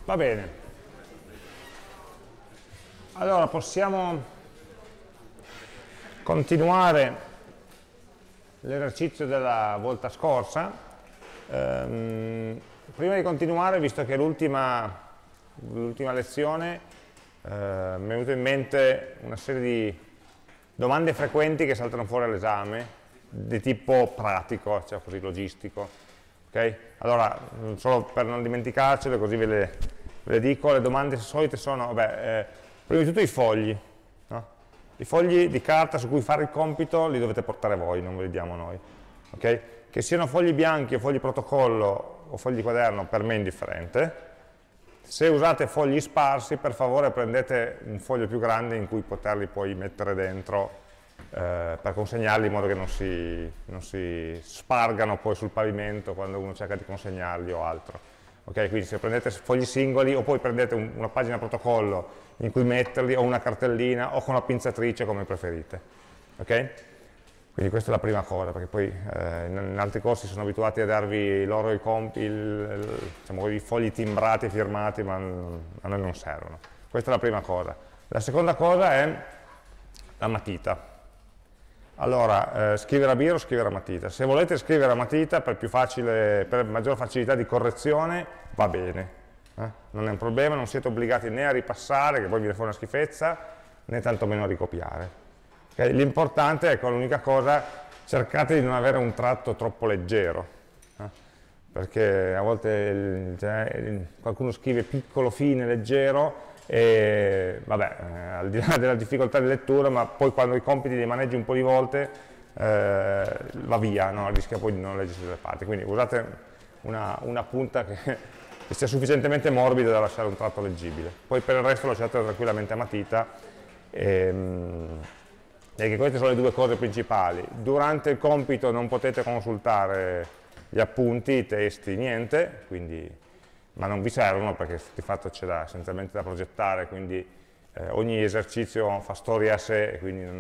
Va bene. Allora, possiamo continuare l'esercizio della volta scorsa. Prima di continuare, visto che è l'ultima lezione, mi è venuto in mente una serie di domande frequenti che saltano fuori all'esame, di tipo pratico, cioè così logistico. Okay? Allora, solo per non dimenticarcele, così ve le dico, le domande solite sono, prima di tutto i fogli, no? I fogli di carta su cui fare il compito li dovete portare voi, non ve li diamo noi. Okay? Che siano fogli bianchi o fogli protocollo o fogli di quaderno, per me è indifferente. Se usate fogli sparsi, per favore prendete un foglio più grande in cui poterli poi mettere dentro per consegnarli in modo che non si spargano poi sul pavimento quando uno cerca di consegnarli o altro. Okay? Quindi se prendete fogli singoli o poi prendete una pagina protocollo in cui metterli o una cartellina o con la pinzatrice come preferite. Okay? Quindi questa è la prima cosa, perché poi in altri corsi sono abituati a darvi loro diciamo, i fogli timbrati e firmati, ma a noi non servono. Questa è la prima cosa. La seconda cosa è la matita. Allora, scrivere a biro o scrivere a matita. Se volete scrivere a matita per maggior facilità di correzione, va bene. Non è un problema, non siete obbligati né a ripassare, che poi viene fuori una schifezza, né tantomeno a ricopiare. Okay? L'importante è, l'unica cosa, cercate di non avere un tratto troppo leggero, perché a volte qualcuno scrive piccolo, fine, leggero, e vabbè, al di là della difficoltà di lettura, ma poi quando i compiti li maneggi un po' di volte va via, no? Rischia poi di non leggersi delle parti, quindi usate una punta che sia sufficientemente morbida da lasciare un tratto leggibile, poi per il resto lasciate tranquillamente a matita, e che queste sono le due cose principali. Durante il compito non potete consultare gli appunti, i testi, niente, ma non vi servono perché di fatto c'è essenzialmente da progettare, quindi ogni esercizio fa storia a sé, e quindi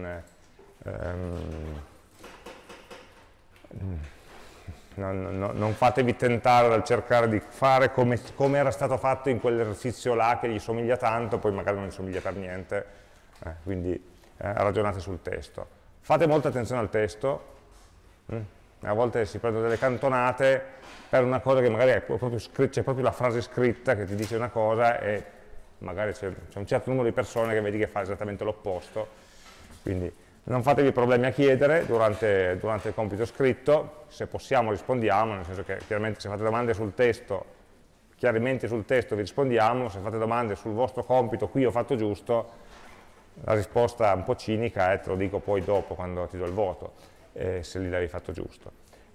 non fatevi tentare dal cercare di fare come era stato fatto in quell'esercizio là che gli somiglia tanto, poi magari non gli somiglia per niente, quindi ragionate sul testo. Fate molta attenzione al testo, a volte si prendono delle cantonate per una cosa che magari c'è proprio la frase scritta che ti dice una cosa e magari c'è un certo numero di persone che vedi che fa esattamente l'opposto, quindi non fatevi problemi a chiedere durante il compito scritto, se possiamo rispondiamo, nel senso che chiaramente se fate domande sul testo, chiarimenti sul testo vi rispondiamo, se fate domande sul vostro compito, qui ho fatto giusto, la risposta un po' cinica è te lo dico poi dopo quando ti do il voto, se lì l'avevi fatto giusto.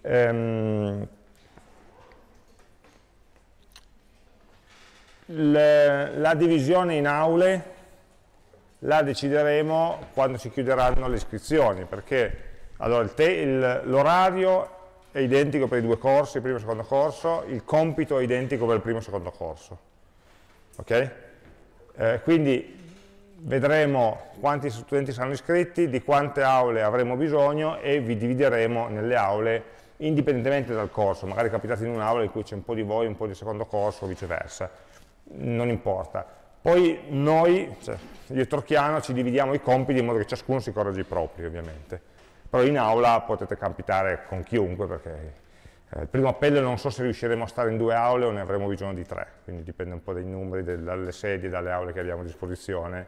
La divisione in aule la decideremo quando si chiuderanno le iscrizioni, perché allora, l'orario è identico per i due corsi, il primo e il secondo corso, il compito è identico per il primo e il secondo corso. Okay? Quindi vedremo quanti studenti saranno iscritti, di quante aule avremo bisogno e vi divideremo nelle aule indipendentemente dal corso, magari capitate in un'aula in cui c'è un po' di voi, un po' di secondo corso o viceversa, non importa. Poi noi, cioè io e Torchiano, ci dividiamo i compiti in modo che ciascuno si corregge i propri, ovviamente. Però in aula potete capitare con chiunque, perché il primo appello non so se riusciremo a stare in 2 aule o ne avremo bisogno di 3, quindi dipende un po' dai numeri, dalle sedie, dalle aule che abbiamo a disposizione.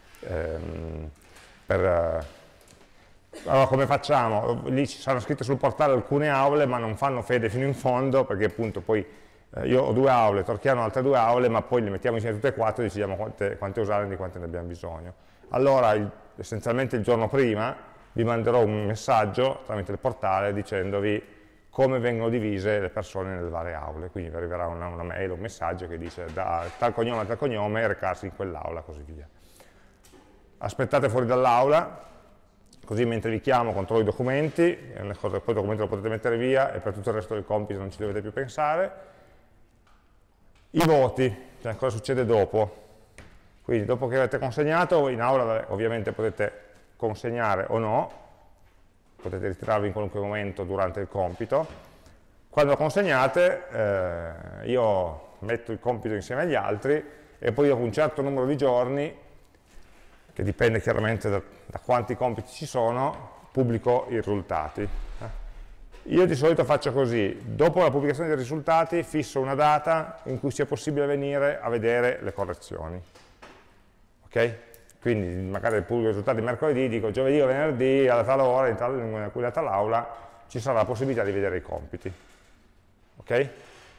Allora come facciamo? Lì ci saranno scritte sul portale alcune aule, ma non fanno fede fino in fondo, perché appunto poi io ho 2 aule, Torchiano altre 2 aule, ma poi le mettiamo insieme tutte e 4 e decidiamo quante usare e di quante ne abbiamo bisogno. Allora, essenzialmente il giorno prima, vi manderò un messaggio tramite il portale dicendovi come vengono divise le persone nelle varie aule, quindi vi arriverà una mail o un messaggio che dice da tal cognome a tal cognome recarsi in quell'aula, così via. Aspettate fuori dall'aula, così mentre vi chiamo controllo i documenti, poi il documento lo potete mettere via e per tutto il resto del compito non ci dovete più pensare. I voti, cioè cosa succede dopo. Quindi dopo che avete consegnato, in aula ovviamente potete consegnare o no, potete ritirarvi in qualunque momento durante il compito. Quando lo consegnate, io metto il compito insieme agli altri e poi dopo un certo numero di giorni, che dipende chiaramente da quanti compiti ci sono, pubblico i risultati. Io di solito faccio così: dopo la pubblicazione dei risultati fisso una data in cui sia possibile venire a vedere le correzioni. Ok? Quindi magari pubblico i risultati mercoledì, dico giovedì o venerdì alla tal ora, in quella tal aula, ci sarà la possibilità di vedere i compiti. Ok?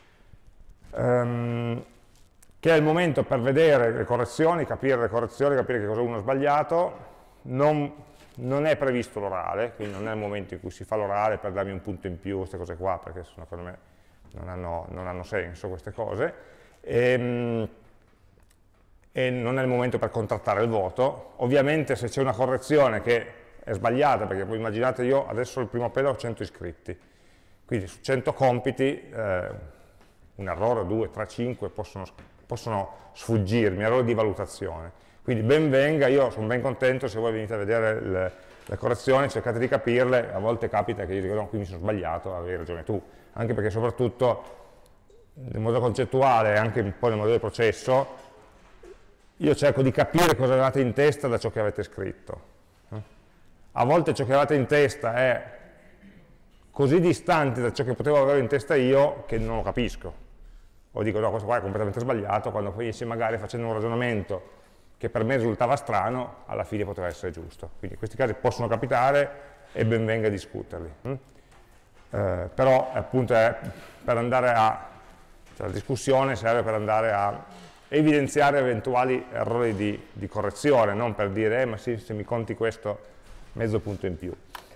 Che è il momento per vedere le correzioni, capire che cosa uno ha sbagliato. Non è previsto l'orale, quindi non è il momento in cui si fa l'orale per darmi un punto in più, queste cose qua, perché secondo me non hanno senso queste cose. E non è il momento per contrattare il voto. Ovviamente se c'è una correzione che è sbagliata, perché voi immaginate, io adesso il primo appello ho 100 iscritti, quindi su 100 compiti un errore, 2, 3, 5 possono sfuggirmi, errori di valutazione. Quindi ben venga, io sono ben contento se voi venite a vedere le correzioni, cercate di capirle. A volte capita che io dico no, qui mi sono sbagliato, avevi ragione tu, anche perché soprattutto nel modo concettuale e anche un po' nel modo del processo, io cerco di capire cosa avevate in testa da ciò che avete scritto. A volte ciò che avete in testa è così distante da ciò che potevo avere in testa io che non lo capisco. O dico no, questo qua è completamente sbagliato, quando poi magari facendo un ragionamento che per me risultava strano, alla fine poteva essere giusto. Quindi questi casi possono capitare e ben venga a discuterli. Però appunto per andare cioè la discussione serve per andare a evidenziare eventuali errori di correzione, non per dire ma sì, se mi conti questo mezzo punto in più.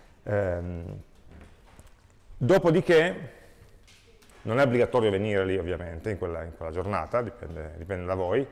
Dopodiché non è obbligatorio venire lì ovviamente in quella giornata, dipende da voi.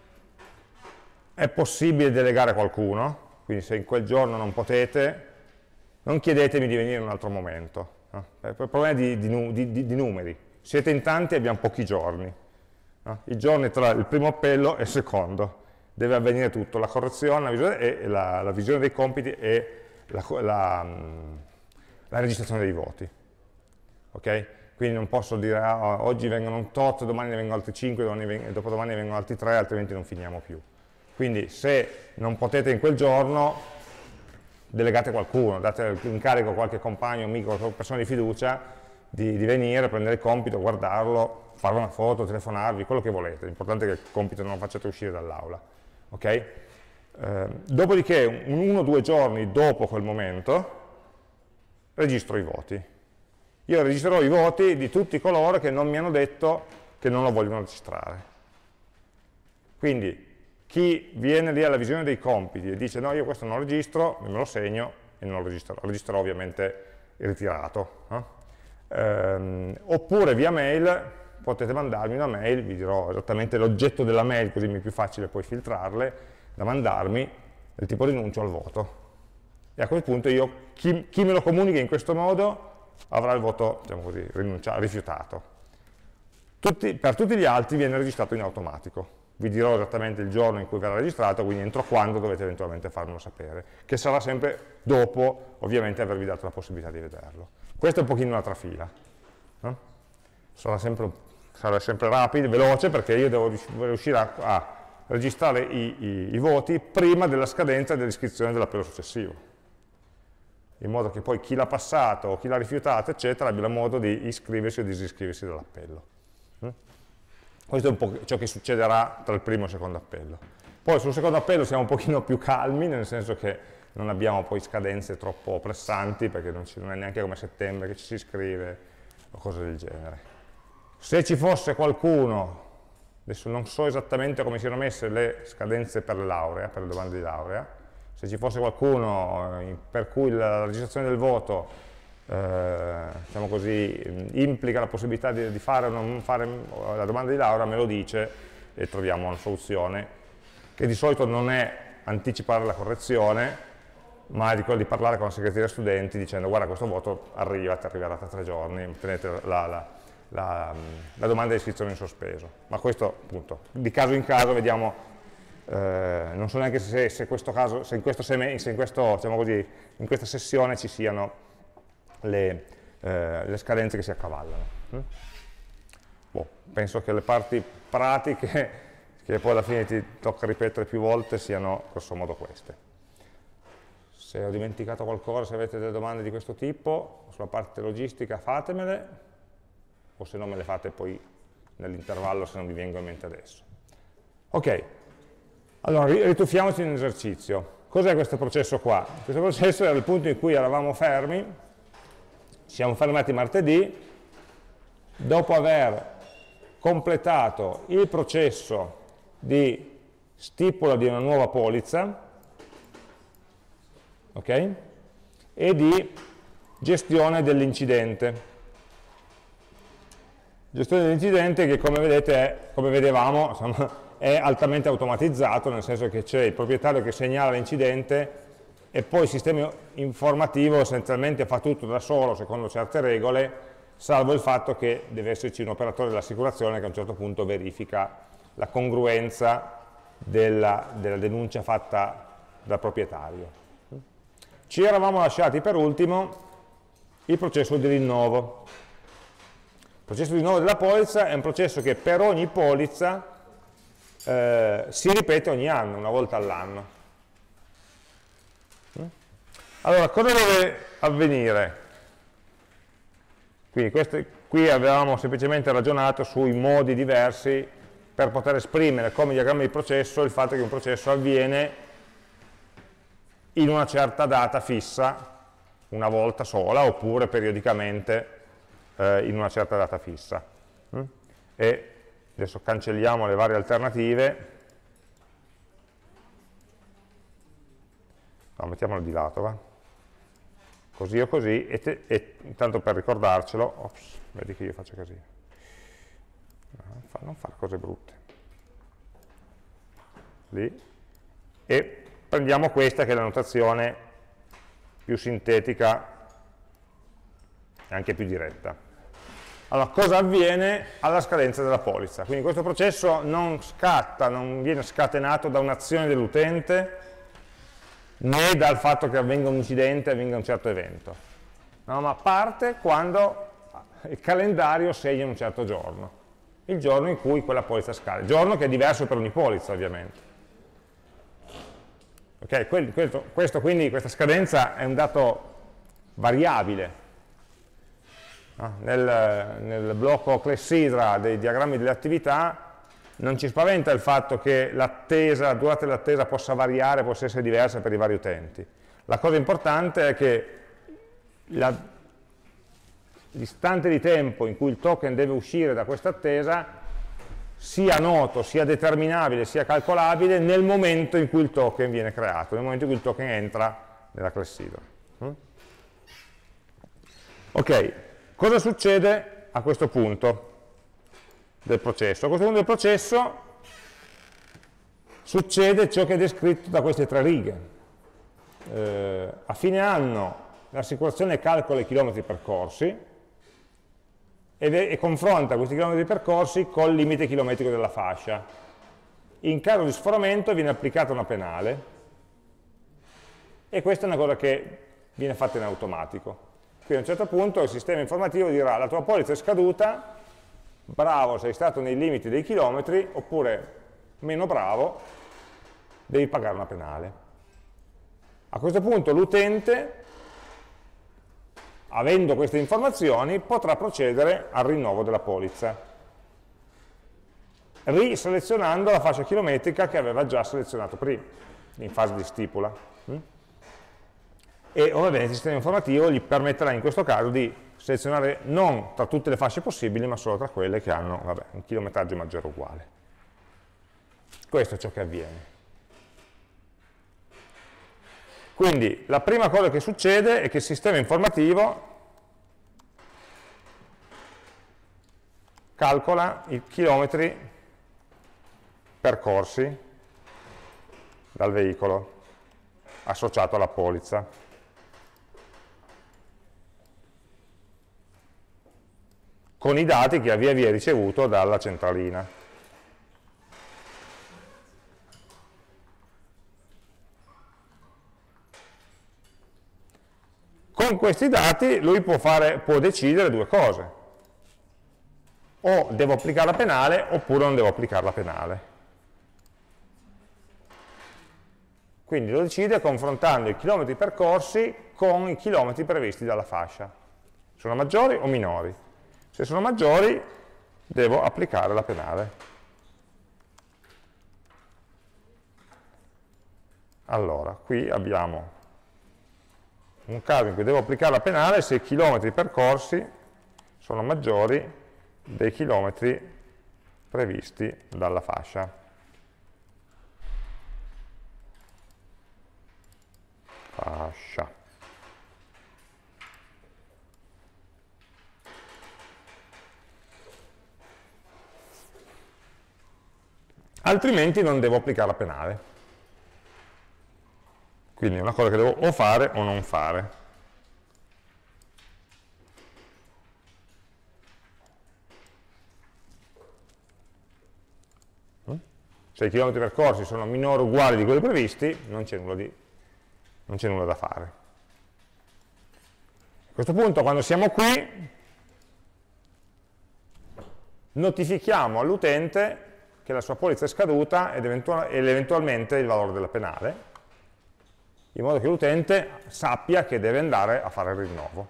È possibile delegare qualcuno, quindi se in quel giorno non potete, non chiedetemi di venire in un altro momento. Il problema è di numeri. Siete in tanti e abbiamo pochi giorni. I giorni tra il primo appello e il secondo. Deve avvenire tutto, la correzione, la visione dei compiti e la registrazione dei voti. Ok? Quindi non posso dire oggi vengono un tot, domani ne vengono altri 5, dopodomani ne vengono altri 3, altrimenti non finiamo più. Quindi se non potete in quel giorno, delegate qualcuno, date l'incarico a qualche compagno, amico, persona di fiducia di venire, prendere il compito, guardarlo, fare una foto, telefonarvi, quello che volete. L'importante è che il compito non lo facciate uscire dall'aula. Okay? Dopodiché, 1 o 2 giorni dopo quel momento, registro i voti. Io registrerò i voti di tutti coloro che non mi hanno detto che non lo vogliono registrare. Quindi, chi viene lì alla visione dei compiti e dice no, io questo non lo registro, me lo segno e non lo registrerò. Registrerò ovviamente il ritirato. Oppure via mail potete mandarmi una mail, vi dirò esattamente l'oggetto della mail, così mi è più facile poi filtrarle, da mandarmi del tipo rinuncio al voto. E a quel punto chi me lo comunica in questo modo avrà il voto, diciamo così, rifiutato. Per tutti gli altri viene registrato in automatico. Vi dirò esattamente il giorno in cui verrà registrato, quindi entro quando dovete eventualmente farmelo sapere, che sarà sempre dopo, ovviamente, avervi dato la possibilità di vederlo. Questa è un pochino una trafila. Sarà sempre rapido, veloce, perché io devo riuscire a registrare i voti prima della scadenza dell'iscrizione dell'appello successivo, in modo che poi chi l'ha passato o chi l'ha rifiutato, eccetera, abbia modo di iscriversi o disiscriversi dall'appello. Questo è un po' ciò che succederà tra il primo e il secondo appello. Poi sul secondo appello siamo un pochino più calmi, nel senso che non abbiamo poi scadenze troppo pressanti, perché non è neanche come a settembre che ci si iscrive o cose del genere. Se ci fosse qualcuno, adesso non so esattamente come siano messe le scadenze per laurea, per le domande di laurea, se ci fosse qualcuno per cui la registrazione del voto diciamo così, implica la possibilità di fare o non fare la domanda di laurea, me lo dice e troviamo una soluzione, che di solito non è anticipare la correzione, ma è di quello di parlare con la segreteria studenti dicendo guarda questo voto arriva, ti arriverà tra 3 giorni, tenete la domanda di iscrizione in sospeso. Ma questo appunto, di caso in caso vediamo, non so neanche se in questa sessione ci siano le scadenze che si accavallano. boh, penso che le parti pratiche, che poi alla fine ti tocca ripetere più volte, siano grosso modo queste. Se ho dimenticato qualcosa, se avete delle domande di questo tipo, sulla parte logistica fatemele, o se no me le fate poi nell'intervallo se non vi vengono in mente adesso. Ok, allora rituffiamoci in esercizio. Cos'è questo processo qua? Questo processo era il punto in cui eravamo fermi, ci siamo fermati martedì, dopo aver completato il processo di stipula di una nuova polizza, ok? E di gestione dell'incidente. Gestione dell'incidente che come vedete, come vedevamo, insomma, è altamente automatizzato, nel senso che c'è il proprietario che segnala l'incidente e poi il sistema informativo essenzialmente fa tutto da solo secondo certe regole, salvo il fatto che deve esserci un operatore dell'assicurazione che a un certo punto verifica la congruenza della denuncia fatta dal proprietario. Ci eravamo lasciati per ultimo il processo di rinnovo. Il processo di rinnovo della polizza è un processo che per ogni polizza si ripete ogni anno, una volta all'anno. Allora, cosa deve avvenire? Qui avevamo semplicemente ragionato sui modi diversi per poter esprimere come diagramma di processo il fatto che un processo avviene in una certa data fissa, una volta sola, oppure periodicamente in una certa data fissa. E adesso cancelliamo le varie alternative, no, mettiamolo di lato, va? Così o così, e intanto per ricordarcelo, ops, vedi che io faccio così, non fare cose brutte, lì, e prendiamo questa che è la notazione più sintetica e anche più diretta. Allora, cosa avviene alla scadenza della polizza? Quindi questo processo non scatta, non viene scatenato da un'azione dell'utente, né dal fatto che avvenga un incidente, avvenga un certo evento, no, ma parte quando il calendario segna un certo giorno, il giorno in cui quella polizza scade, giorno che è diverso per ogni polizza ovviamente. Okay, quindi questa scadenza è un dato variabile. Nel blocco clessidra dei diagrammi delle attività non ci spaventa il fatto che la durata dell'attesa possa variare, possa essere diversa per i vari utenti. La cosa importante è che l'istante di tempo in cui il token deve uscire da questa attesa sia noto, sia determinabile, sia calcolabile nel momento in cui il token viene creato, nel momento in cui il token entra nella clessidra. Ok, cosa succede a questo punto del processo? A questo punto del processo succede ciò che è descritto da queste tre righe. A fine anno l'assicurazione calcola i chilometri percorsi e confronta questi chilometri percorsi col limite chilometrico della fascia. In caso di sforamento viene applicata una penale e questa è una cosa che viene fatta in automatico. Quindi a un certo punto il sistema informativo dirà: la tua polizza è scaduta, bravo, sei stato nei limiti dei chilometri, oppure meno bravo, devi pagare una penale. A questo punto l'utente, avendo queste informazioni, potrà procedere al rinnovo della polizza, riselezionando la fascia chilometrica che aveva già selezionato prima, in fase di stipula. E ovviamente il sistema informativo gli permetterà in questo caso di selezionare non tra tutte le fasce possibili, ma solo tra quelle che hanno un chilometraggio maggiore o uguale. Questo è ciò che avviene. Quindi la prima cosa che succede è che il sistema informativo calcola i chilometri percorsi dal veicolo associato alla polizza. Con i dati che ha via via ricevuto dalla centralina. Con questi dati lui può decidere due cose. o devo applicare la penale oppure non devo applicare la penale. Quindi lo decide confrontando i chilometri percorsi con i chilometri previsti dalla fascia. Sono maggiori o minori? Se sono maggiori devo applicare la penale. Allora, qui abbiamo un caso in cui devo applicare la penale se i chilometri percorsi sono maggiori dei chilometri previsti dalla fascia. Fascia. Altrimenti non devo applicare la penale. Quindi è una cosa che devo o fare o non fare. Se i chilometri percorsi sono minori o uguali di quelli previsti, non c'è nulla da fare. A questo punto, quando siamo qui, notifichiamo all'utente che la sua polizza è scaduta ed eventualmente il valore della penale, in modo che l'utente sappia che deve andare a fare il rinnovo.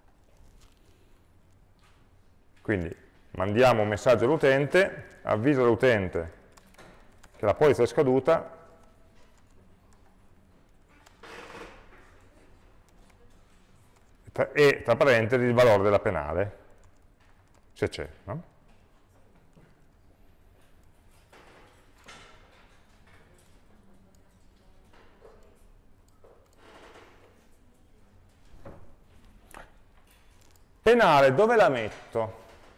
Quindi mandiamo un messaggio all'utente, avvisa l'utente che la polizza è scaduta e tra parentesi il valore della penale, se c'è, no? Penale, dove la metto?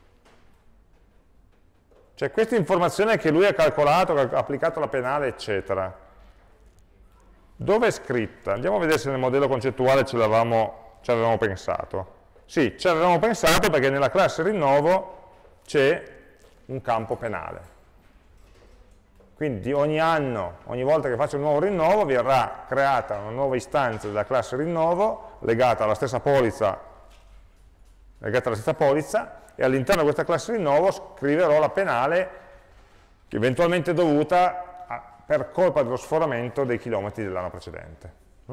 Cioè questa informazione che lui ha calcolato, che ha applicato la penale, eccetera. Dove è scritta? Andiamo a vedere se nel modello concettuale ci avevamo pensato. Sì, ci avevamo pensato perché nella classe rinnovo c'è un campo penale. Quindi ogni anno, ogni volta che faccio un nuovo rinnovo, verrà creata una nuova istanza della classe rinnovo legata alla stessa polizza e all'interno di questa classe rinnovo scriverò la penale che eventualmente è dovuta per colpa dello sforamento dei chilometri dell'anno precedente.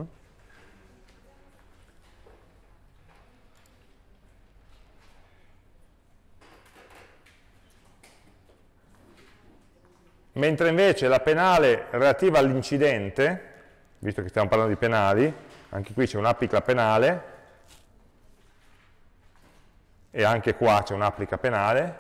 Mentre invece la penale relativa all'incidente, visto che stiamo parlando di penali, anche qui c'è un'applica penale, e anche qua c'è un'applica penale,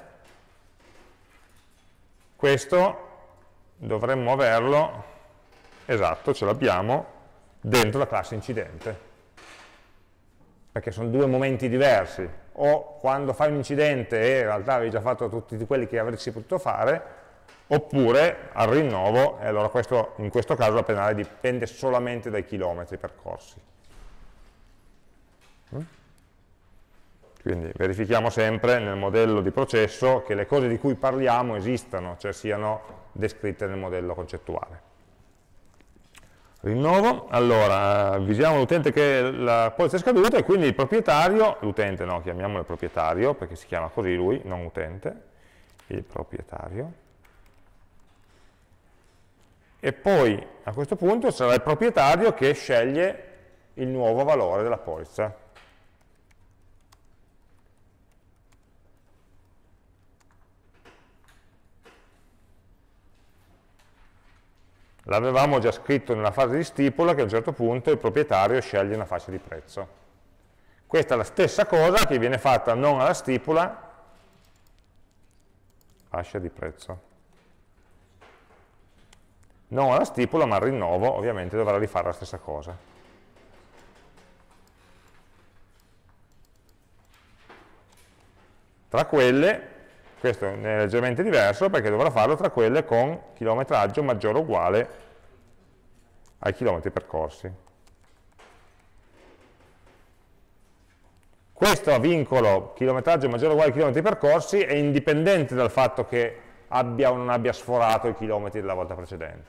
questo dovremmo averlo, esatto, ce l'abbiamo, dentro la classe incidente, perché sono due momenti diversi, o quando fai un incidente e in realtà avevi già fatto tutti quelli che avresti potuto fare, oppure al rinnovo, e allora in questo caso la penale dipende solamente dai chilometri percorsi. Quindi verifichiamo sempre nel modello di processo che le cose di cui parliamo esistano, cioè siano descritte nel modello concettuale. Rinnovo, allora avvisiamo l'utente che la polizza è scaduta e quindi il proprietario, l'utente no, chiamiamolo il proprietario perché si chiama così lui, non utente, il proprietario. E poi a questo punto sarà il proprietario che sceglie il nuovo valore della polizza. L'avevamo già scritto nella fase di stipula che a un certo punto il proprietario sceglie una fascia di prezzo. Questa è la stessa cosa che viene fatta non alla stipula, fascia di prezzo. Non alla stipula, ma al rinnovo, ovviamente dovrà rifare la stessa cosa. Tra quelle, questo è leggermente diverso perché dovrà farlo tra quelle con chilometraggio maggiore o uguale ai chilometri percorsi. Questo vincolo chilometraggio maggiore o uguale ai chilometri percorsi è indipendente dal fatto che abbia o non abbia sforato i chilometri della volta precedente.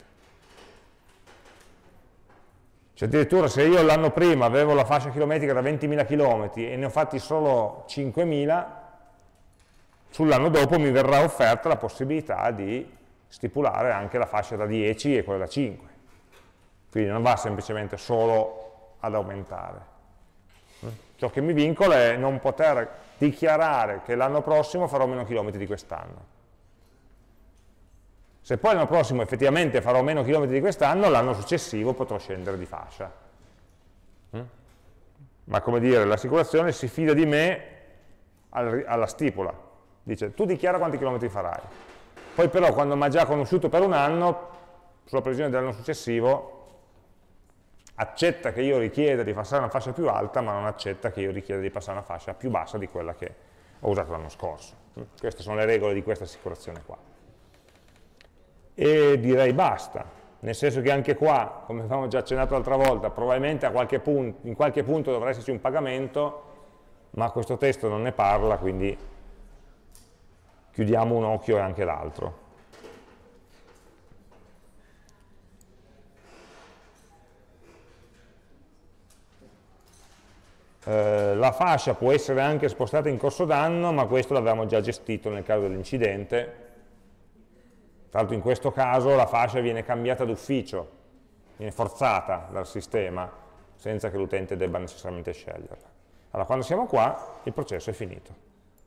Cioè addirittura se io l'anno prima avevo la fascia chilometrica da 20.000 km e ne ho fatti solo 5.000, sull'anno dopo mi verrà offerta la possibilità di stipulare anche la fascia da 10 e quella da 5. Quindi non va semplicemente solo ad aumentare. Ciò che mi vincola è non poter dichiarare che l'anno prossimo farò meno chilometri di quest'anno. Se poi l'anno prossimo effettivamente farò meno chilometri di quest'anno, l'anno successivo potrò scendere di fascia. Ma come dire, l'assicurazione si fida di me alla stipula. Dice, tu dichiara quanti chilometri farai. Poi però quando mi ha già conosciuto per un anno, sulla previsione dell'anno successivo, accetta che io richieda di passare una fascia più alta, ma non accetta che io richieda di passare una fascia più bassa di quella che ho usato l'anno scorso. Queste sono le regole di questa assicurazione qua. E direi basta, nel senso che anche qua, come avevamo già accennato l'altra volta, probabilmente in qualche punto dovrà esserci un pagamento, ma questo testo non ne parla, quindi chiudiamo un occhio e anche l'altro. La fascia può essere anche spostata in corso d'anno, ma questo l'avevamo già gestito nel caso dell'incidente. Tra l'altro in questo caso la fascia viene cambiata d'ufficio, viene forzata dal sistema, senza che l'utente debba necessariamente sceglierla. Allora, quando siamo qua, il processo è finito.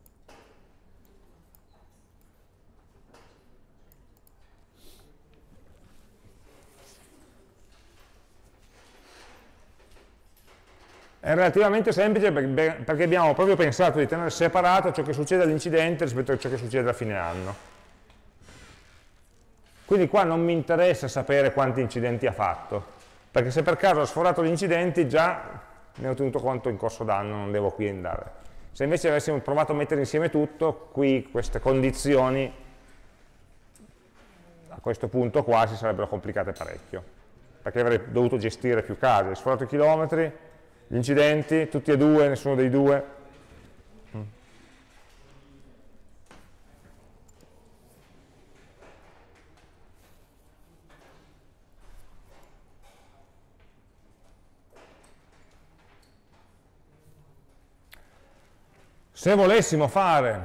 È relativamente semplice perché abbiamo proprio pensato di tenere separato ciò che succede all'incidente rispetto a ciò che succede a fine anno. Quindi qua non mi interessa sapere quanti incidenti ha fatto, perché se per caso ha sforato gli incidenti già ne ho tenuto conto in corso d'anno, non devo qui andare. Se invece avessimo provato a mettere insieme tutto, qui queste condizioni a questo punto qua si sarebbero complicate parecchio, perché avrei dovuto gestire più casi, sforato i chilometri, gli incidenti, tutti e due, nessuno dei due. Se volessimo fare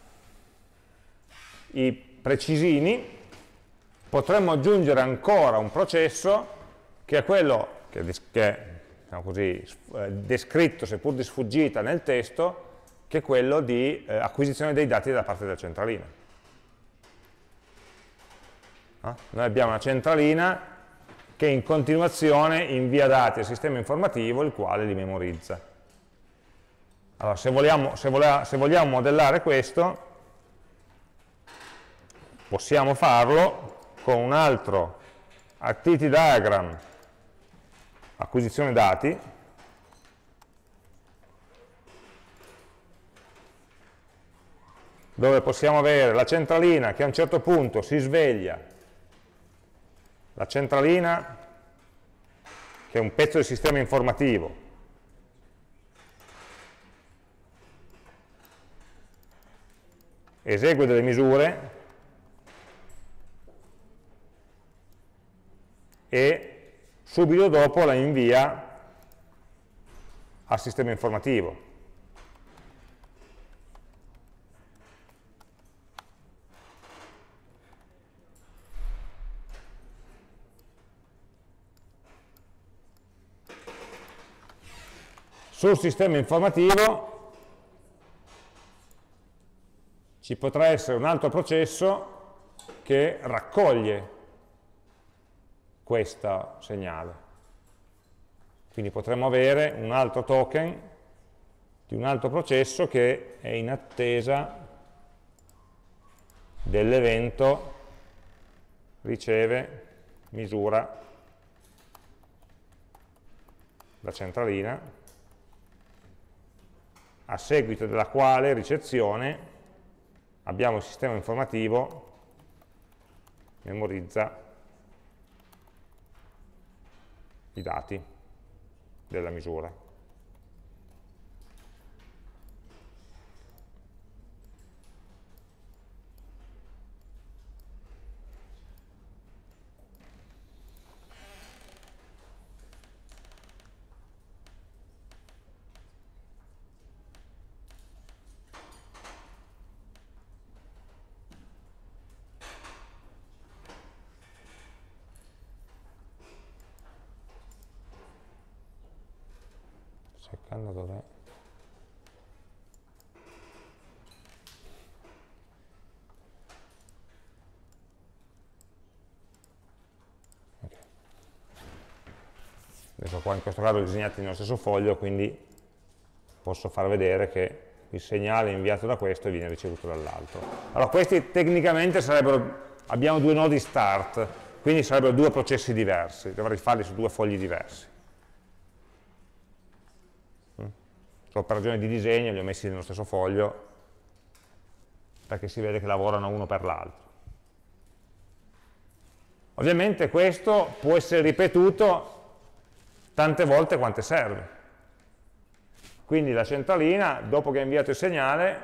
i precisini, potremmo aggiungere ancora un processo che è quello che è diciamo così, descritto, seppur di sfuggita, nel testo, che è quello di acquisizione dei dati da parte della centralina. Noi abbiamo una centralina che in continuazione invia dati al sistema informativo, il quale li memorizza. Allora, se vogliamo modellare questo, possiamo farlo con un altro activity diagram, acquisizione dati, dove possiamo avere la centralina che a un certo punto si sveglia, la centralina che è un pezzo del sistema informativo, esegue delle misure e subito dopo la invia al sistema informativo. Sul sistema informativo ci potrà essere un altro processo che raccoglie questo segnale. Quindi potremmo avere un altro token di un altro processo che è in attesa dell'evento riceve misura la centralina, a seguito della quale ricezione abbiamo il sistema informativo memorizza i dati della misura. cercando dov'è. Okay. Adesso qua in questo caso li disegnati nello stesso foglio, quindi posso far vedere che il segnale inviato da questo viene ricevuto dall'altro. Allora questi tecnicamente sarebbero, abbiamo due nodi start, quindi sarebbero due processi diversi, dovrei farli su due fogli diversi. Per ragioni di disegno li ho messi nello stesso foglio perché si vede che lavorano uno per l'altro. Ovviamente questo può essere ripetuto tante volte quante serve. Quindi la centralina, dopo che ha inviato il segnale,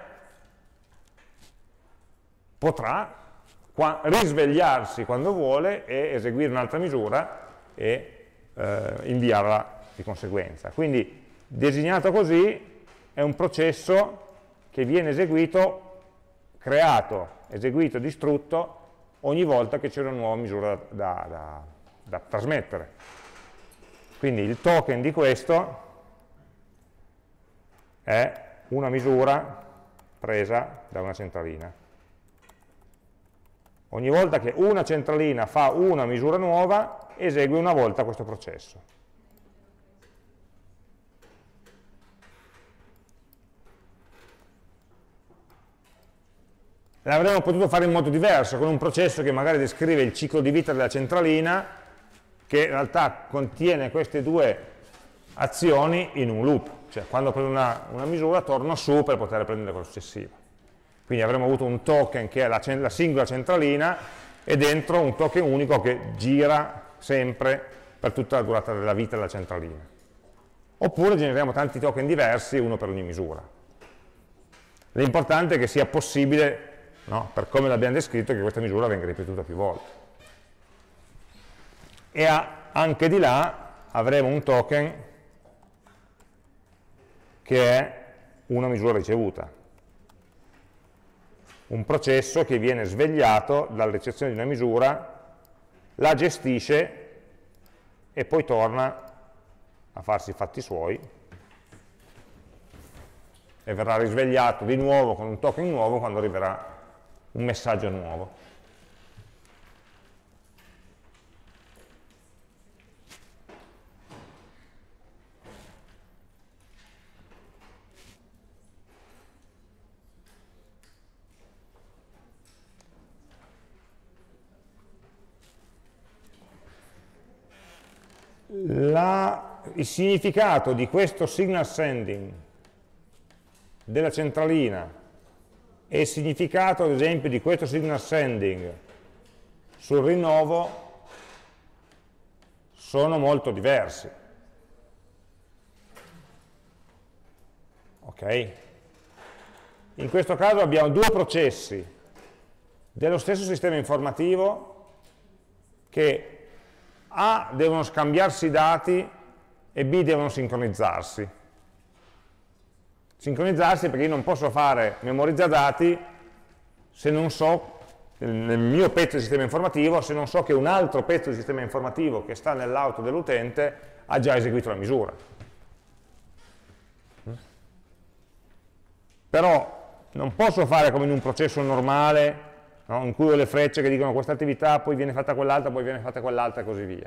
potrà risvegliarsi quando vuole e eseguire un'altra misura e inviarla di conseguenza. Quindi, designato così, è un processo che viene eseguito, creato, eseguito, distrutto ogni volta che c'è una nuova misura da trasmettere. Quindi il token di questo è una misura presa da una centralina. Ogni volta che una centralina fa una misura nuova, esegue una volta questo processo. L'avremmo potuto fare in modo diverso, con un processo che magari descrive il ciclo di vita della centralina, che in realtà contiene queste due azioni in un loop. Cioè, quando prendo una misura, torno su per poter prendere quella successiva. Quindi avremmo avuto un token che è la singola centralina e dentro un token unico che gira sempre per tutta la durata della vita della centralina. Oppure generiamo tanti token diversi, uno per ogni misura. L'importante è che sia possibile, no, per come l'abbiamo descritto, che questa misura venga ripetuta più volte. E anche di là avremo un token che è una misura ricevuta. Un processo che viene svegliato dalla ricezione di una misura, la gestisce e poi torna a farsi i fatti suoi e verrà risvegliato di nuovo con un token nuovo quando arriverà un messaggio nuovo. Il significato di questo signal sending della centralina e il significato, ad esempio, di questo signal sending sul rinnovo sono molto diversi. Ok? In questo caso abbiamo due processi dello stesso sistema informativo che A devono scambiarsi i dati e B devono sincronizzarsi. Sincronizzarsi perché io non posso fare memorizza dati se non so, nel mio pezzo di sistema informativo, se non so che un altro pezzo di sistema informativo che sta nell'auto dell'utente ha già eseguito la misura. Però non posso fare come in un processo normale, no, in cui ho le frecce che dicono questa attività, poi viene fatta quell'altra, poi viene fatta quell'altra e così via.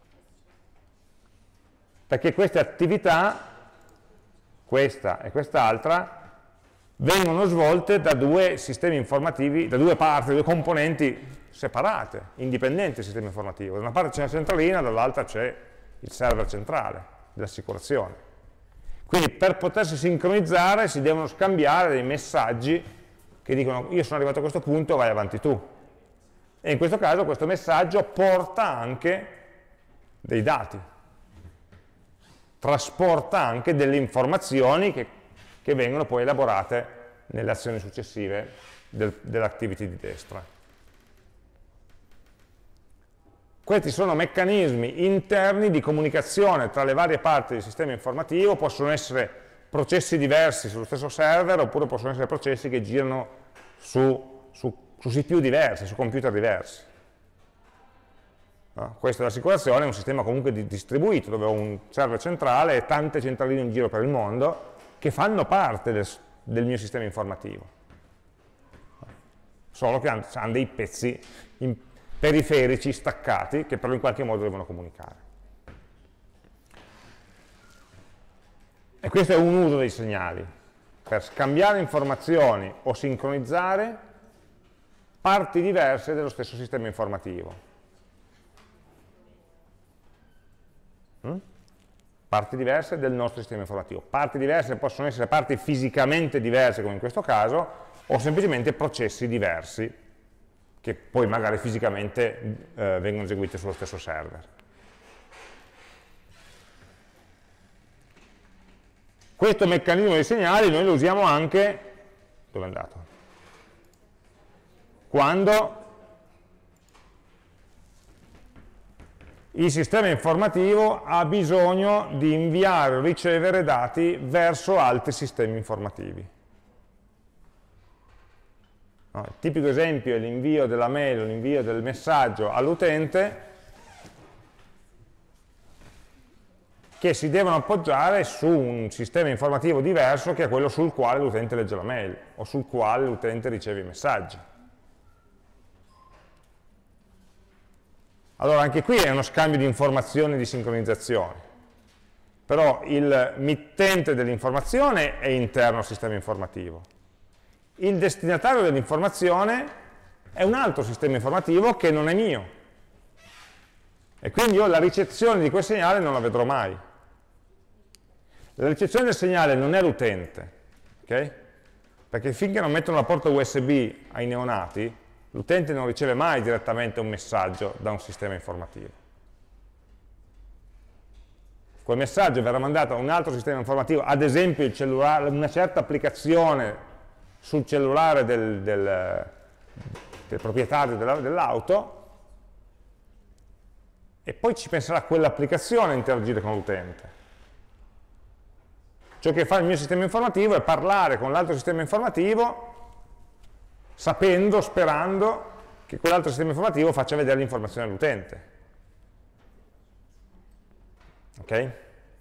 Perché queste attività, questa e quest'altra, vengono svolte da due sistemi informativi, da due parti, due componenti separate, indipendenti del sistema informativo. Da una parte c'è la centralina, dall'altra c'è il server centrale dell'assicurazione. Quindi per potersi sincronizzare si devono scambiare dei messaggi che dicono io sono arrivato a questo punto, vai avanti tu. E in questo caso questo messaggio porta anche dei dati, trasporta anche delle informazioni che vengono poi elaborate nelle azioni successive dell'activity di destra. Questi sono meccanismi interni di comunicazione tra le varie parti del sistema informativo, possono essere processi diversi sullo stesso server, oppure possono essere processi che girano su CPU diversi, su computer diversi. no? Questo dell'assicurazione è un sistema comunque distribuito, dove ho un server centrale e tante centraline in giro per il mondo che fanno parte del mio sistema informativo, solo che hanno dei pezzi periferici staccati che però in qualche modo devono comunicare. E questo è un uso dei segnali, per scambiare informazioni o sincronizzare parti diverse dello stesso sistema informativo. Parti diverse del nostro sistema informativo. Parti diverse possono essere parti fisicamente diverse, come in questo caso, o semplicemente processi diversi, che poi magari fisicamente vengono eseguiti sullo stesso server. Questo meccanismo dei segnali noi lo usiamo anche, dove è andato? Quando il sistema informativo ha bisogno di inviare o ricevere dati verso altri sistemi informativi. No, il tipico esempio è l'invio della mail o l'invio del messaggio all'utente, che si devono appoggiare su un sistema informativo diverso che è quello sul quale l'utente legge la mail o sul quale l'utente riceve i messaggi. Allora anche qui è uno scambio di informazioni e di sincronizzazione, però il mittente dell'informazione è interno al sistema informativo. Il destinatario dell'informazione è un altro sistema informativo che non è mio. E quindi io la ricezione di quel segnale non la vedrò mai. La ricezione del segnale non è l'utente, ok? Perché finché non mettono la porta USB ai neonati, l'utente non riceve mai direttamente un messaggio da un sistema informativo. Quel messaggio verrà mandato a un altro sistema informativo, ad esempio il cellulare, una certa applicazione sul cellulare del proprietario dell'auto, e poi ci penserà quell'applicazione a interagire con l'utente. Ciò che fa il mio sistema informativo è parlare con l'altro sistema informativo, sapendo, sperando che quell'altro sistema informativo faccia vedere l'informazione all'utente. Ok?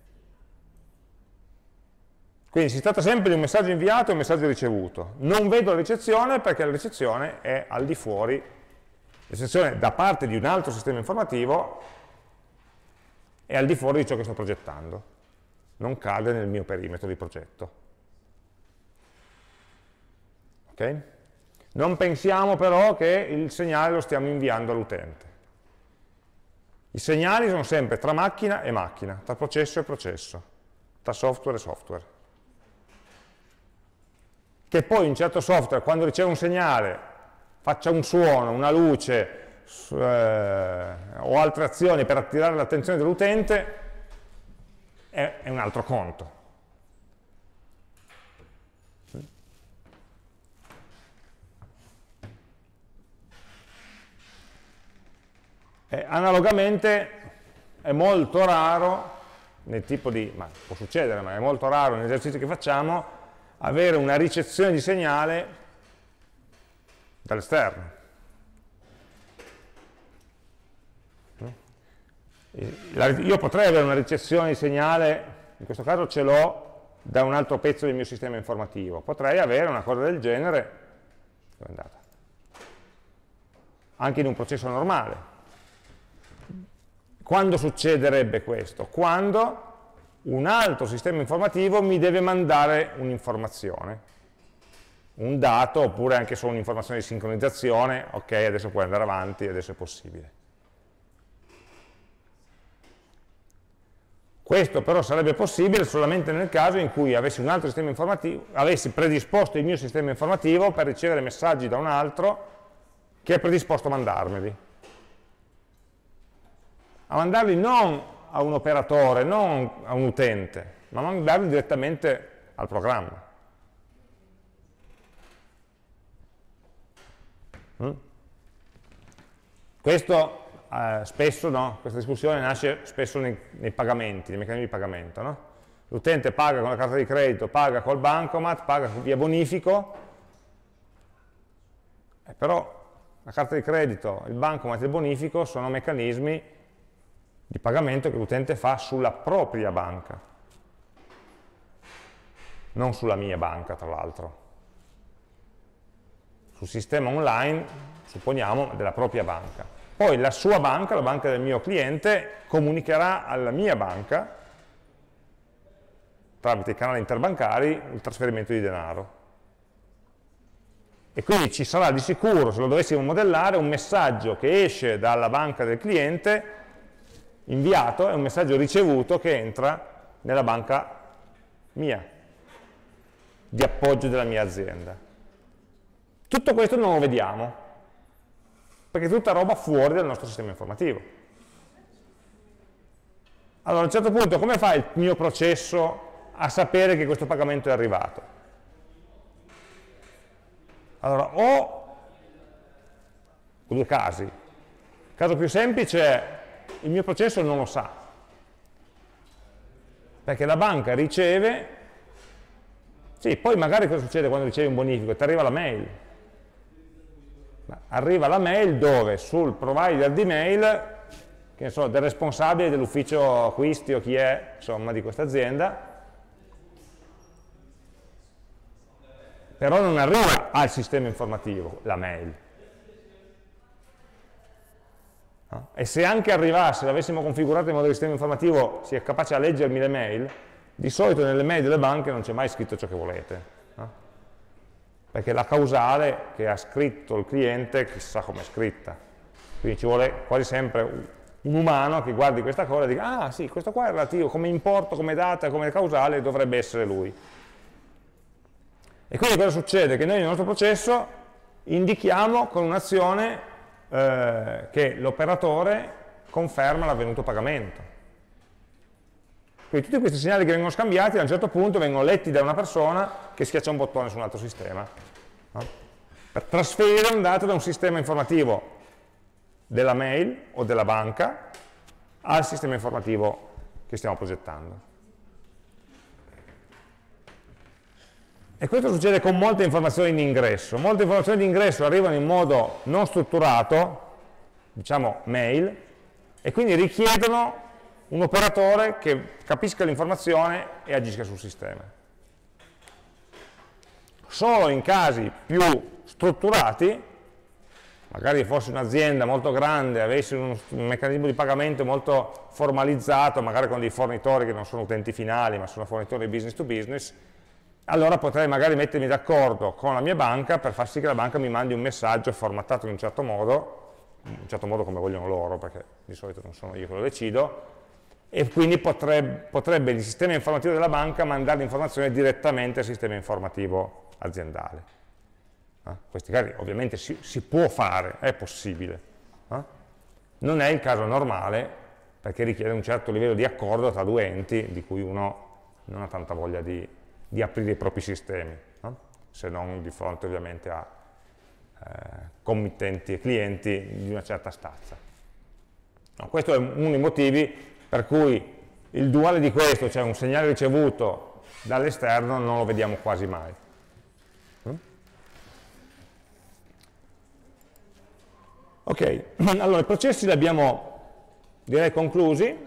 Quindi si tratta sempre di un messaggio inviato e un messaggio ricevuto. Non vedo la ricezione perché la ricezione è al di fuori, la ricezione da parte di un altro sistema informativo è al di fuori di ciò che sto progettando. Non cade nel mio perimetro di progetto. Ok? Non pensiamo però che il segnale lo stiamo inviando all'utente. I segnali sono sempre tra macchina e macchina, tra processo e processo, tra software e software. Che poi un certo software, quando riceve un segnale, faccia un suono, una luce o altre azioni per attirare l'attenzione dell'utente, è un altro conto. Analogamente è molto raro, nel tipo di, ma può succedere, ma è molto raro negli esercizi che facciamo, avere una ricezione di segnale dall'esterno. Io potrei avere una ricezione di segnale, in questo caso ce l'ho da un altro pezzo del mio sistema informativo, potrei avere una cosa del genere, dove è andata? Anche in un processo normale. Quando succederebbe questo? Quando un altro sistema informativo mi deve mandare un'informazione, un dato, oppure anche solo un'informazione di sincronizzazione, ok, adesso puoi andare avanti, adesso è possibile. Questo però sarebbe possibile solamente nel caso in cui avessi un altro sistema informativo, avessi predisposto il mio sistema informativo per ricevere messaggi da un altro che è predisposto a mandarmeli. A mandarli non a un operatore, non a un utente, ma a mandarli direttamente al programma. Questo spesso, no? Questa discussione nasce spesso nei pagamenti, nei meccanismi di pagamento. No? L'utente paga con la carta di credito, paga col bancomat, paga via bonifico, però la carta di credito, il bancomat e il bonifico sono meccanismi di pagamento che l'utente fa sulla propria banca, non sulla mia banca, tra l'altro. Sul sistema online, supponiamo, della propria banca. Poi la sua banca, la banca del mio cliente, comunicherà alla mia banca, tramite i canali interbancari, il trasferimento di denaro. E quindi ci sarà di sicuro, se lo dovessimo modellare, un messaggio che esce dalla banca del cliente, inviato, e un messaggio ricevuto che entra nella banca mia, di appoggio della mia azienda. Tutto questo non lo vediamo, perché è tutta roba fuori dal nostro sistema informativo. Allora a un certo punto come fa il mio processo a sapere che questo pagamento è arrivato? Allora, o due casi. Il caso più semplice è il mio processo non lo sa, perché la banca riceve, sì, poi magari cosa succede quando ricevi un bonifico? Ti arriva la mail. Arriva la mail dove? Sul provider di mail, che ne so, del responsabile dell'ufficio acquisti o chi è, insomma, di questa azienda, però non arriva al sistema informativo la mail. No? E se anche arrivasse, l'avessimo configurato in modo che il sistema informativo sia capace a leggermi le mail, di solito nelle mail delle banche non c'è mai scritto ciò che volete, no? Perché la causale che ha scritto il cliente chissà com'è scritta. Quindi ci vuole quasi sempre un umano che guardi questa cosa e dica ah sì, questo qua è relativo, come importo, come data, come causale dovrebbe essere lui. E quindi cosa succede? Che noi nel nostro processo indichiamo con un'azione che l'operatore conferma l'avvenuto pagamento. Quindi tutti questi segnali che vengono scambiati a un certo punto vengono letti da una persona che schiaccia un bottone su un altro sistema, no? Per trasferire un dato da un sistema informativo della mail o della banca al sistema informativo che stiamo progettando. E questo succede con molte informazioni in ingresso. Molte informazioni di ingresso arrivano in modo non strutturato, diciamo mail, e quindi richiedono un operatore che capisca l'informazione e agisca sul sistema. Solo in casi più strutturati, magari fosse un'azienda molto grande, avesse un meccanismo di pagamento molto formalizzato, magari con dei fornitori che non sono utenti finali, ma sono fornitori business to business, allora potrei magari mettermi d'accordo con la mia banca per far sì che la banca mi mandi un messaggio formattato in un certo modo come vogliono loro, perché di solito non sono io che lo decido, e quindi potrebbe il sistema informativo della banca mandare l'informazione direttamente al sistema informativo aziendale. Questi casi ovviamente si può fare, è possibile. Non è il caso normale, perché richiede un certo livello di accordo tra due enti di cui uno non ha tanta voglia di aprire i propri sistemi, se non di fronte ovviamente a committenti e clienti di una certa stazza. Questo è uno dei motivi per cui il duale di questo, cioè un segnale ricevuto dall'esterno, non lo vediamo quasi mai. Ok, allora i processi li abbiamo direi conclusi.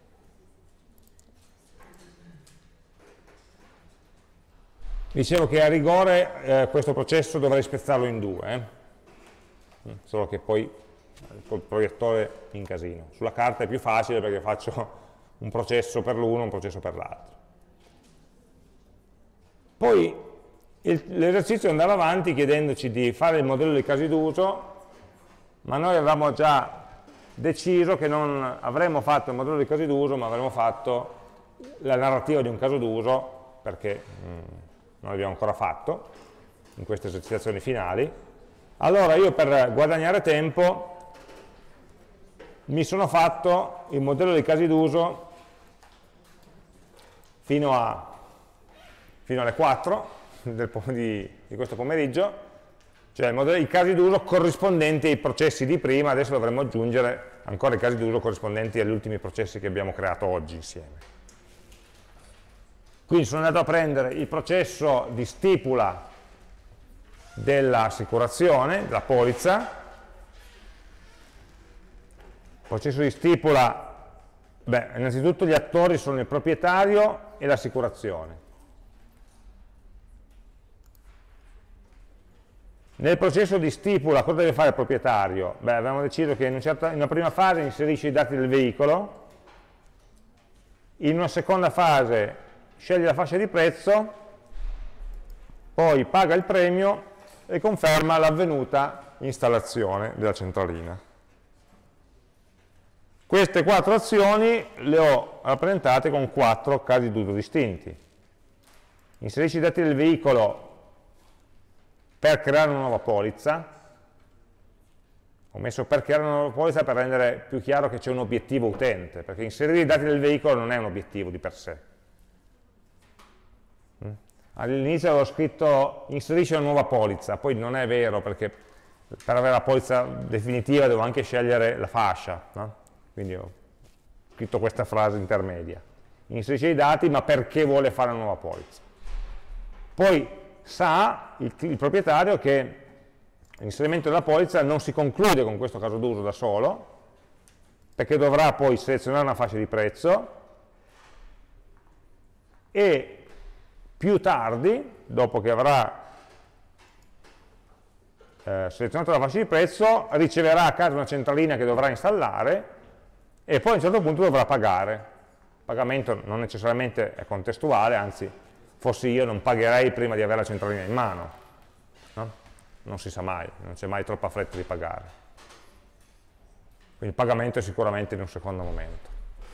Dicevo che a rigore questo processo dovrei spezzarlo in due, solo che poi col proiettore in casino. Sulla carta è più facile perché faccio un processo per l'uno e un processo per l'altro. Poi l'esercizio è andare avanti chiedendoci di fare il modello dei casi d'uso, ma noi avevamo già deciso che non avremmo fatto il modello dei casi d'uso, ma avremmo fatto la narrativa di un caso d'uso, perché non l'abbiamo ancora fatto in queste esercitazioni finali. Allora io per guadagnare tempo mi sono fatto il modello dei casi d'uso fino alle 4 di questo pomeriggio, cioè il modello dei casi d'uso corrispondenti ai processi di prima. Adesso dovremmo aggiungere ancora i casi d'uso corrispondenti agli ultimi processi che abbiamo creato oggi insieme. Quindi sono andato a prendere il processo di stipula dell'assicurazione, della polizza, processo di stipula, beh, innanzitutto gli attori sono il proprietario e l'assicurazione. Nel processo di stipula cosa deve fare il proprietario? Beh, abbiamo deciso che in una prima fase inserisce i dati del veicolo, in una seconda fase sceglie la fascia di prezzo, poi paga il premio e conferma l'avvenuta installazione della centralina. Queste 4 azioni le ho rappresentate con 4 casi d'uso distinti. Inserisci i dati del veicolo per creare una nuova polizza. Ho messo per creare una nuova polizza per rendere più chiaro che c'è un obiettivo utente, perché inserire i dati del veicolo non è un obiettivo di per sé. All'inizio avevo scritto inserisci una nuova polizza, poi non è vero, perché per avere la polizza definitiva devo anche scegliere la fascia, no? Quindi ho scritto questa frase intermedia. Inserisce i dati, ma perché vuole fare una nuova polizza? Poi sa il proprietario che l'inserimento della polizza non si conclude con questo caso d'uso da solo, perché dovrà poi selezionare una fascia di prezzo e più tardi, dopo che avrà selezionato la fascia di prezzo, riceverà a casa una centralina che dovrà installare e poi a un certo punto dovrà pagare. Il pagamento non necessariamente è contestuale, anzi, fossi io non pagherei prima di avere la centralina in mano, no? Non si sa mai, non c'è mai troppa fretta di pagare. Quindi il pagamento è sicuramente in un secondo momento.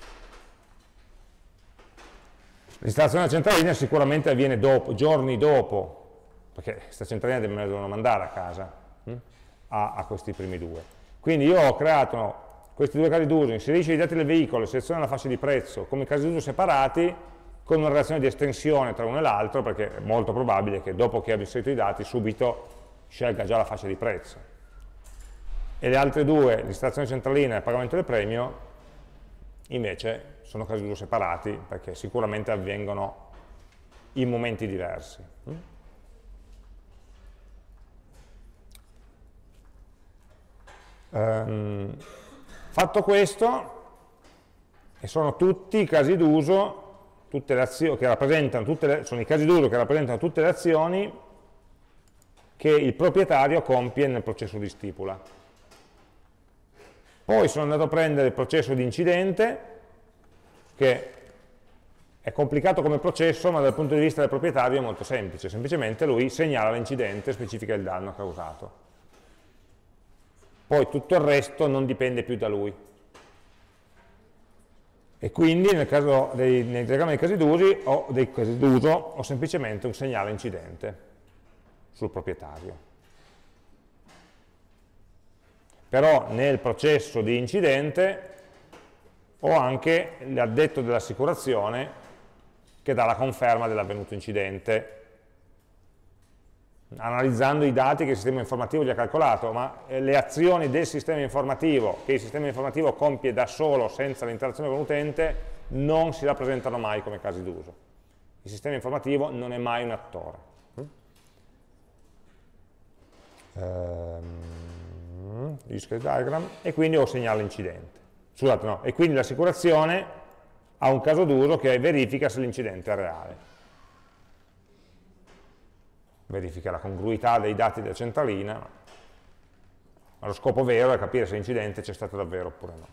L'installazione della centralina sicuramente avviene dopo, giorni dopo, perché questa centralina me la devono mandare a casa, a questi primi due. Quindi io ho creato questi due casi d'uso, inserisci i dati del veicolo, seleziona la fascia di prezzo come casi d'uso separati, con una relazione di estensione tra uno e l'altro, perché è molto probabile che dopo che abbia inserito i dati subito scelga già la fascia di prezzo. E le altre due, l'installazione centralina e il pagamento del premio, invece sono casi d'uso separati, perché sicuramente avvengono in momenti diversi. Fatto questo, e sono tutti i casi d'uso, tutte le azioni che rappresentano, sono i casi d'uso che rappresentano tutte le azioni che il proprietario compie nel processo di stipula. Poi sono andato a prendere il processo di incidente, che è complicato come processo, ma dal punto di vista del proprietario è molto semplice, semplicemente lui segnala l'incidente e specifica il danno causato. Poi tutto il resto non dipende più da lui. E quindi nel diagramma dei casi d'uso ho semplicemente un segnale incidente sul proprietario. Però nel processo di incidente ho anche l'addetto dell'assicurazione che dà la conferma dell'avvenuto incidente, analizzando i dati che il sistema informativo gli ha calcolato, ma le azioni del sistema informativo, che il sistema informativo compie da solo senza l'interazione con l'utente, non si rappresentano mai come casi d'uso. Il sistema informativo non è mai un attore. Use case diagram, e quindi ho segnale incidente. Scusate, no, e quindi l'assicurazione ha un caso d'uso che verifica se l'incidente è reale. Verifica la congruità dei dati della centralina, ma lo scopo vero è capire se l'incidente c'è stato davvero oppure no.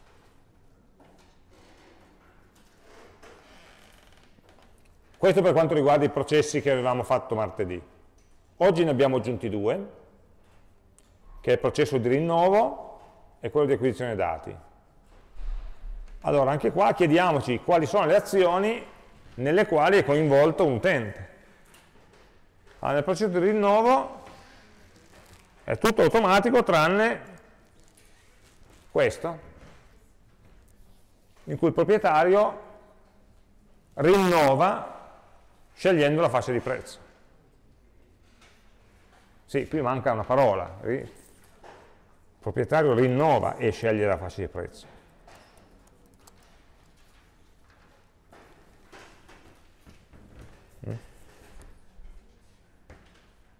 Questo per quanto riguarda i processi che avevamo fatto martedì. Oggi ne abbiamo aggiunti due, che è il processo di rinnovo e quello di acquisizione dati. Allora, anche qua chiediamoci quali sono le azioni nelle quali è coinvolto un utente. Allora, nel processo di rinnovo è tutto automatico tranne questo, in cui il proprietario rinnova scegliendo la fascia di prezzo. Sì, qui manca una parola. Il proprietario rinnova e sceglie la fascia di prezzo.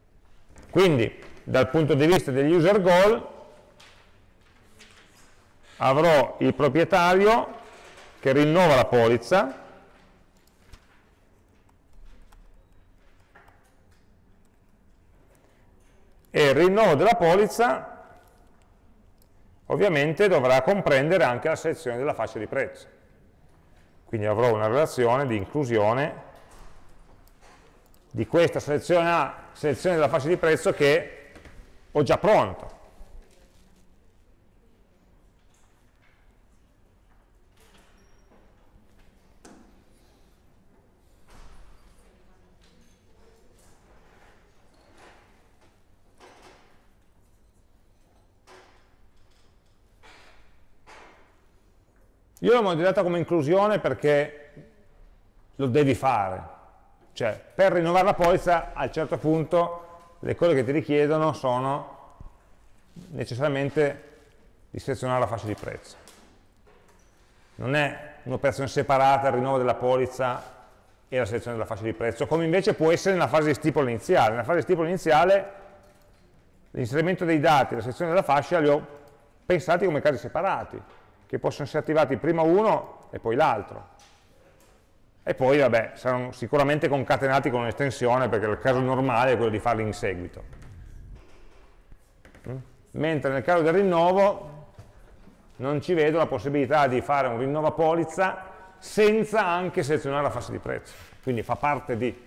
Quindi, dal punto di vista degli user goal, avrò il proprietario che rinnova la polizza, e il rinnovo della polizza ovviamente dovrà comprendere anche la selezione della fascia di prezzo. Quindi avrò una relazione di inclusione di questa selezione A, selezione della fascia di prezzo, che ho già pronto. Io l'ho modellata come inclusione perché lo devi fare, cioè per rinnovare la polizza a un certo punto le cose che ti richiedono sono necessariamente di selezionare la fascia di prezzo. Non è un'operazione separata il rinnovo della polizza e la selezione della fascia di prezzo, come invece può essere nella fase di stipula iniziale. Nella fase di stipula iniziale l'inserimento dei dati e la selezione della fascia li ho pensati come casi separati, che possono essere attivati prima uno e poi l'altro. E poi, vabbè, saranno sicuramente concatenati con un'estensione, perché il caso normale è quello di farli in seguito. Mentre nel caso del rinnovo non ci vedo la possibilità di fare un rinnova polizza senza anche selezionare la fascia di prezzo. Quindi fa parte di...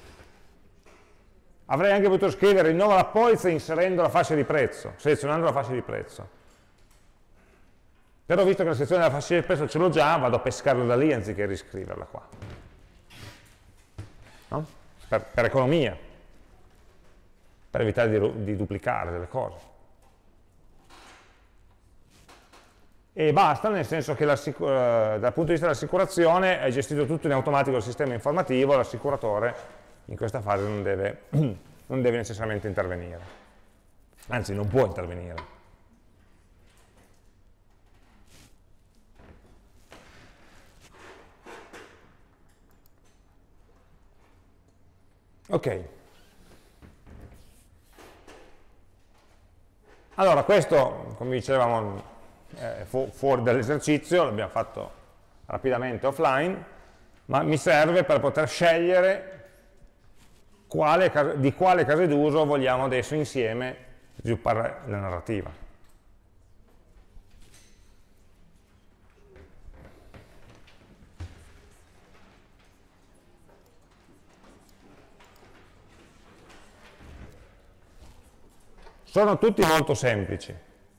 Avrei anche potuto scrivere rinnova la polizza inserendo la fascia di prezzo, selezionando la fascia di prezzo. Però visto che la sezione della fascia di prezzo ce l'ho già, vado a pescarla da lì anziché riscriverla qua. No? Per economia, per evitare di duplicare delle cose. E basta, nel senso che dal punto di vista dell'assicurazione è gestito tutto in automatico dal sistema informativo, l'assicuratore in questa fase non deve necessariamente intervenire. Anzi, non può intervenire. Ok, allora questo, come dicevamo, è fuori dall'esercizio, l'abbiamo fatto rapidamente offline, ma mi serve per poter scegliere di quale case d'uso vogliamo adesso insieme sviluppare la narrativa. Sono tutti molto semplici.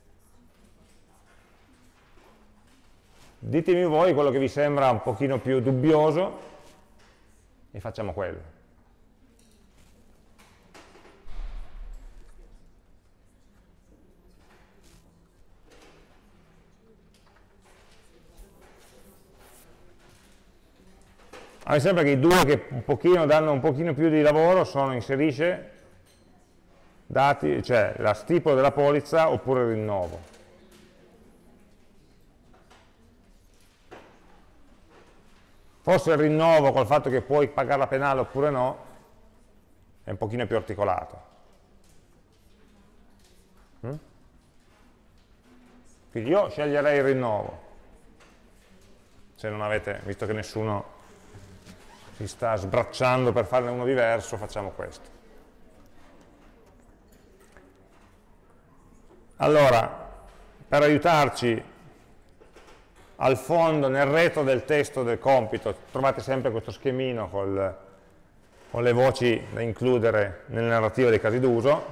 Ditemi voi quello che vi sembra un pochino più dubbioso e facciamo quello. A me sembra che i due che danno un pochino più di lavoro sono inserisce dati, cioè la stipula della polizza oppure il rinnovo. Forse il rinnovo, col fatto che puoi pagare la penale oppure no, è un pochino più articolato. Quindi io sceglierei il rinnovo, se non avete, visto che nessuno si sta sbracciando per farne uno diverso, facciamo questo. Allora, per aiutarci, al fondo, nel retro del testo del compito, trovate sempre questo schemino con le voci da includere nella narrativa dei casi d'uso.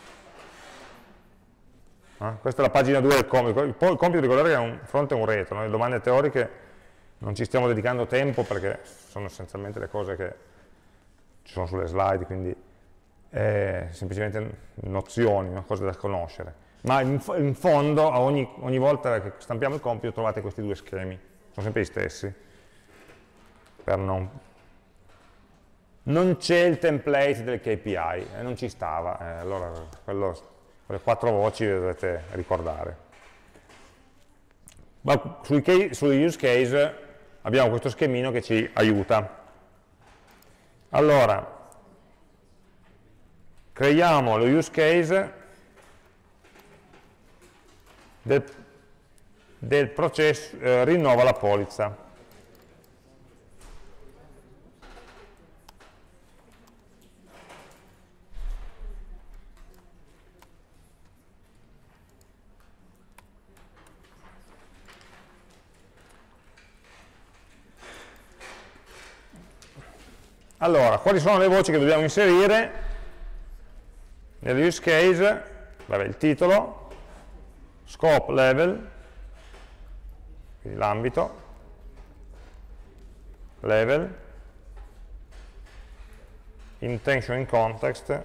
Questa è la pagina 2 del compito. Il compito, ricordate che è un fronte e un retro, no? Le domande teoriche non ci stiamo dedicando tempo perché sono essenzialmente le cose che ci sono sulle slide, quindi semplicemente nozioni, no? Cose da conoscere. Ma in fondo, ogni volta che stampiamo il compito, trovate questi due schemi, sono sempre gli stessi. Non c'è il template del KPI, non ci stava, allora quelle 4 voci le dovete ricordare. Ma sugli use case abbiamo questo schemino che ci aiuta. Allora, creiamo lo use case del processo, rinnova la polizza. Allora, quali sono le voci che dobbiamo inserire nell'use case? Vabbè, il titolo, scope level, quindi l'ambito, level, intention in context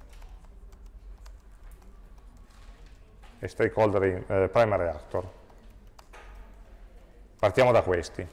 e stakeholder in primary actor. Partiamo da questi.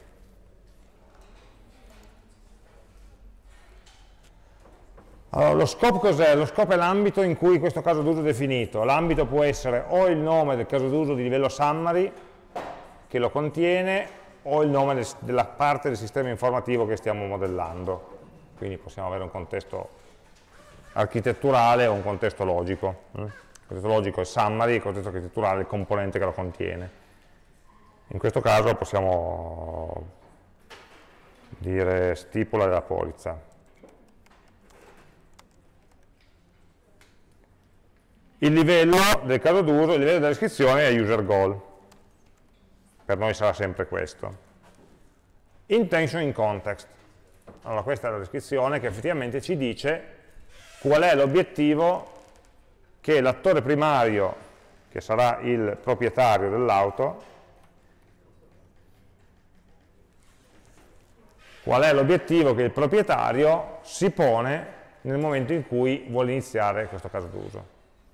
Allora, lo scope cos'è? Lo scope è l'ambito in cui questo caso d'uso è definito. L'ambito può essere o il nome del caso d'uso di livello summary, che lo contiene, o il nome della parte del sistema informativo che stiamo modellando. Quindi possiamo avere un contesto architetturale o un contesto logico. Il contesto logico è summary, il contesto architetturale è il componente che lo contiene. In questo caso possiamo dire stipula della polizza. Il livello del caso d'uso, il livello della descrizione è user goal. Per noi sarà sempre questo. Intention in context. Allora questa è la descrizione che effettivamente ci dice qual è l'obiettivo che l'attore primario, che sarà il proprietario dell'auto, qual è l'obiettivo che il proprietario si pone nel momento in cui vuole iniziare questo caso d'uso.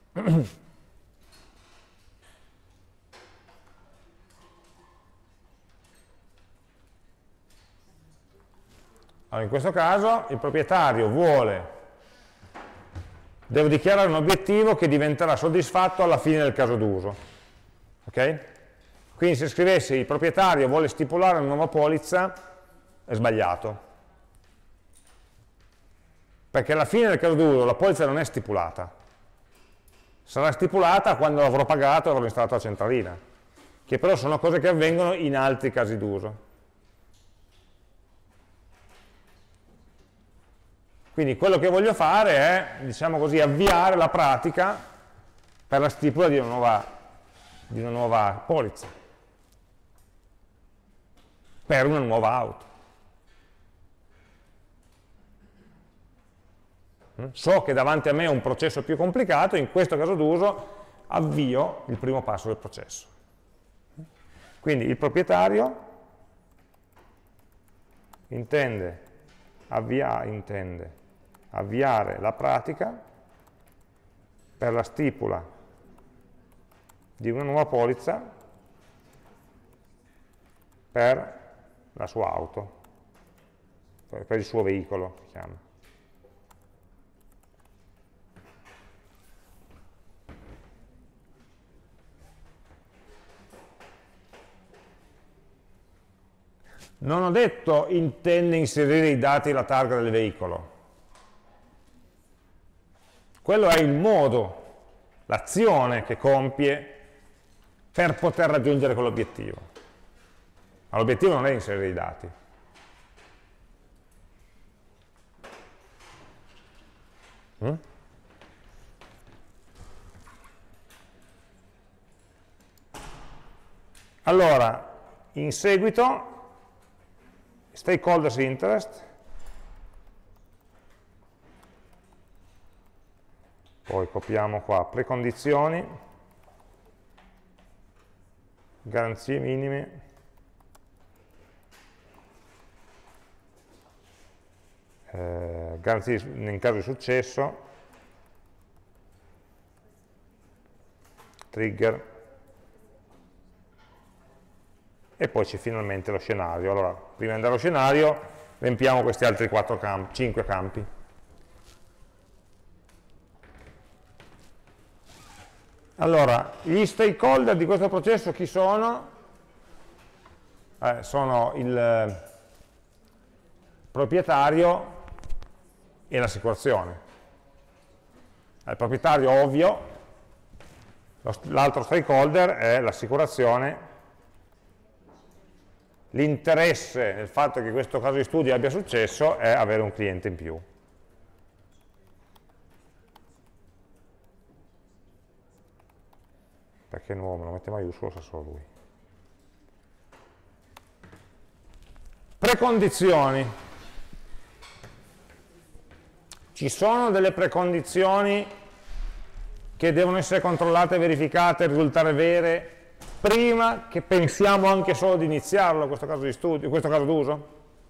Allora, in questo caso il proprietario deve dichiarare un obiettivo che diventerà soddisfatto alla fine del caso d'uso. Okay? Quindi se scrivessi il proprietario vuole stipulare una nuova polizza, è sbagliato. Perché alla fine del caso d'uso la polizza non è stipulata. Sarà stipulata quando l'avrò pagato e avrò installato la centralina, che però sono cose che avvengono in altri casi d'uso. Quindi quello che voglio fare è, diciamo così, avviare la pratica per la stipula di una nuova polizza, per una nuova auto. So che davanti a me è un processo più complicato, in questo caso d'uso avvio il primo passo del processo. Quindi il proprietario intende avviare la pratica per la stipula di una nuova polizza per la sua auto, per il suo veicolo, si chiama. Non ho detto intende inserire i dati e la targa del veicolo. Quello è il modo, l'azione che compie per poter raggiungere quell'obiettivo. Ma l'obiettivo non è inserire i dati. Allora, in seguito, stakeholders interest, poi copiamo qua, precondizioni, garanzie minime, garanzie in caso di successo, trigger, e poi c'è finalmente lo scenario. Allora, prima di andare allo scenario, riempiamo questi altri 5 campi. Allora, gli stakeholder di questo processo chi sono? Sono il proprietario e l'assicurazione. Il proprietario ovvio, l'altro stakeholder è l'assicurazione l'interesse nel fatto che questo caso di studio abbia successo è avere un cliente in più. Perché nuovo me lo mette maiuscolo sa solo lui. Precondizioni. Ci sono delle precondizioni che devono essere controllate, verificate, risultare vere prima che pensiamo anche solo di iniziarlo questo caso di studio, questo caso d'uso?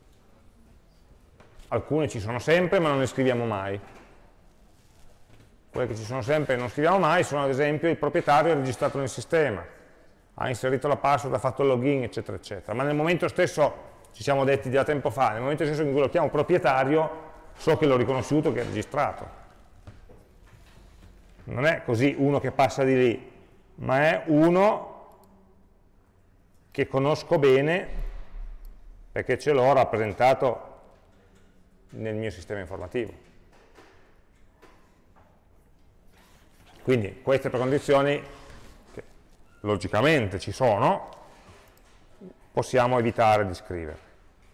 Alcune ci sono sempre ma non le scriviamo mai. Quelle che ci sono sempre e non scriviamo mai sono ad esempio il proprietario è registrato nel sistema, ha inserito la password, ha fatto il login, eccetera, eccetera. Ma nel momento stesso, ci siamo detti da tempo fa, nel momento stesso in cui lo chiamo proprietario, so che l'ho riconosciuto, che è registrato. Non è così uno che passa di lì, ma è uno che conosco bene perché ce l'ho rappresentato nel mio sistema informativo. Quindi queste precondizioni, che logicamente ci sono, possiamo evitare di scrivere.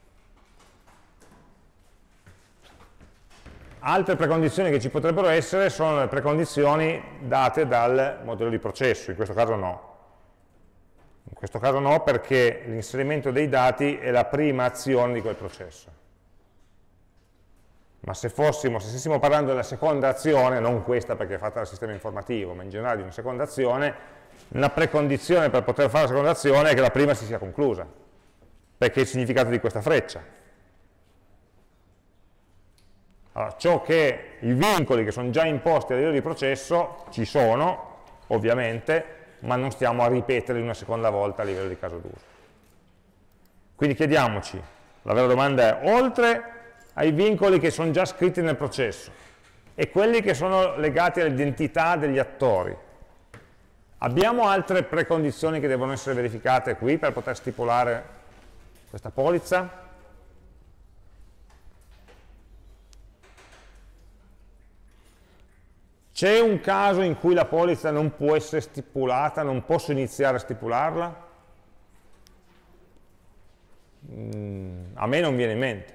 Altre precondizioni che ci potrebbero essere sono le precondizioni date dal modello di processo, in questo caso no. In questo caso no perché l'inserimento dei dati è la prima azione di quel processo. Ma se stessimo parlando della seconda azione, non questa perché è fatta dal sistema informativo, ma in generale di una seconda azione, una precondizione per poter fare la seconda azione è che la prima si sia conclusa, perché è il significato di questa freccia. Allora, i vincoli che sono già imposti a livello di processo ci sono, ovviamente, ma non stiamo a ripeterli una seconda volta a livello di caso d'uso. Quindi chiediamoci, la vera domanda è, oltre ai vincoli che sono già scritti nel processo e quelli che sono legati all'identità degli attori, abbiamo altre precondizioni che devono essere verificate qui per poter stipulare questa polizza? C'è un caso in cui la polizza non può essere stipulata, non posso iniziare a stipularla? A me non viene in mente.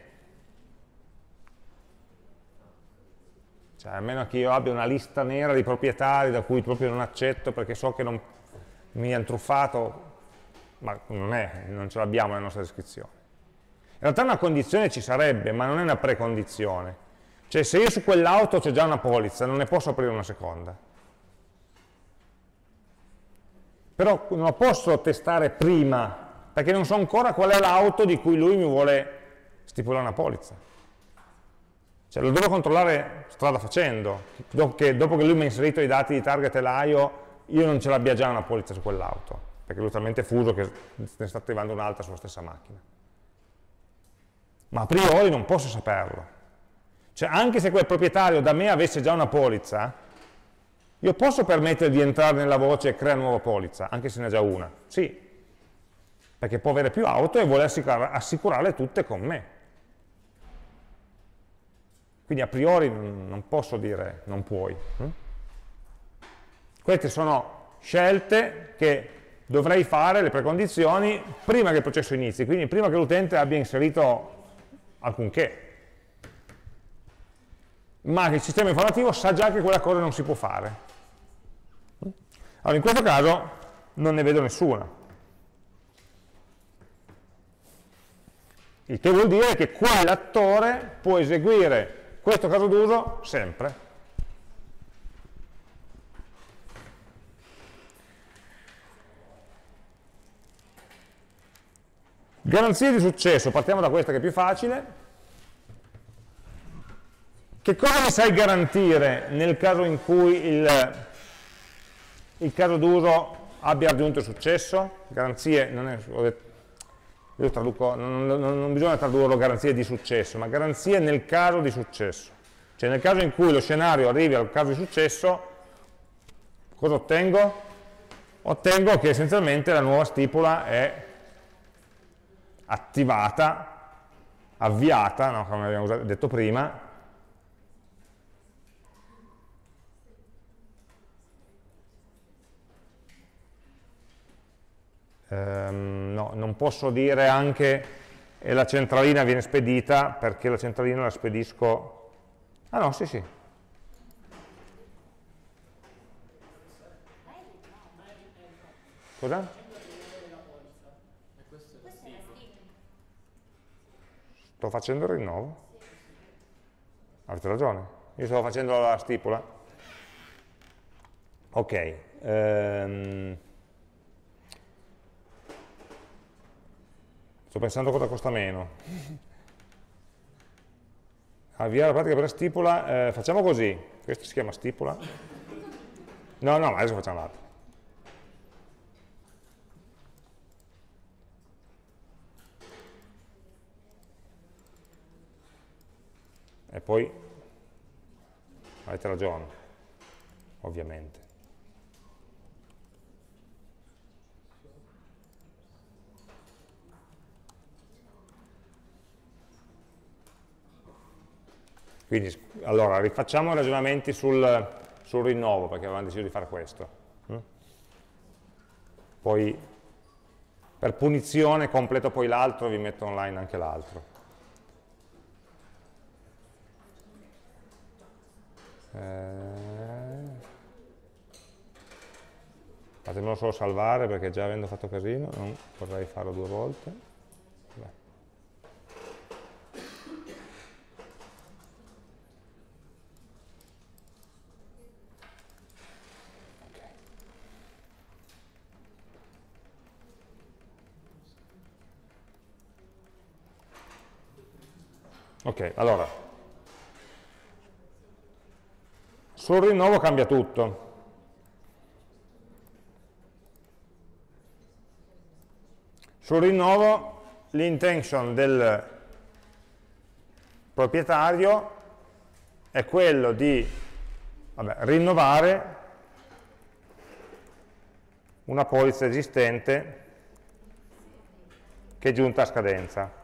Cioè, a meno che io abbia una lista nera di proprietari da cui proprio non accetto perché so che mi hanno truffato, ma non ce l'abbiamo nella nostra descrizione. In realtà una condizione ci sarebbe, ma non è una precondizione. Cioè se io su quell'auto c'è già una polizza, non ne posso aprire una seconda. Però non la posso testare prima, perché non so ancora qual è l'auto di cui lui mi vuole stipulare una polizza. Cioè lo devo controllare strada facendo, dopo che lui mi ha inserito i dati di target e l'AIO, io non ce l'abbia già una polizza su quell'auto, perché lui è talmente fuso che ne sta attivando un'altra sulla stessa macchina. Ma a priori non posso saperlo. Cioè anche se quel proprietario da me avesse già una polizza, io posso permettere di entrare nella voce e creare una nuova polizza, anche se ne ha già una? Sì, perché può avere più auto e vuole assicurarle tutte con me. Quindi a priori non posso dire non puoi. Queste sono scelte che dovrei fare, le precondizioni, prima che il processo inizi, quindi prima che l'utente abbia inserito alcunché. Ma che il sistema informativo sa già che quella cosa non si può fare. Allora, in questo caso non ne vedo nessuna. Il che vuol dire che quell'attore può eseguire questo caso d'uso sempre. Garanzie di successo, partiamo da questa che è più facile. Che cosa mi sai garantire nel caso in cui il caso d'uso abbia raggiunto il successo? Garanzie, io traduco, non bisogna tradurlo garanzie di successo, ma garanzie nel caso di successo. Cioè nel caso in cui lo scenario arrivi al caso di successo, cosa ottengo? Ottengo che essenzialmente la nuova stipula è attivata, avviata, no, come abbiamo detto prima, No, non posso dire anche e la centralina viene spedita perché la centralina la spedisco... Ah no, sì, sì. Cosa? Sto facendo il rinnovo? Avete ragione, io stavo facendo la stipula. Ok. Sto pensando cosa costa meno. Avviare la pratica per la stipula, facciamo così, questo si chiama stipula. No, no, adesso facciamo l'altro. E poi avete ragione, ovviamente. Quindi, allora, rifacciamo i ragionamenti sul rinnovo, perché avevamo deciso di fare questo. Poi, per punizione, completo poi l'altro, vi metto online anche l'altro. Fatemelo solo salvare, perché già avendo fatto casino, non vorrei farlo 2 volte. Beh. Ok, allora, sul rinnovo cambia tutto. Sul rinnovo l'intention del proprietario è quello di rinnovare una polizza esistente che è giunta a scadenza.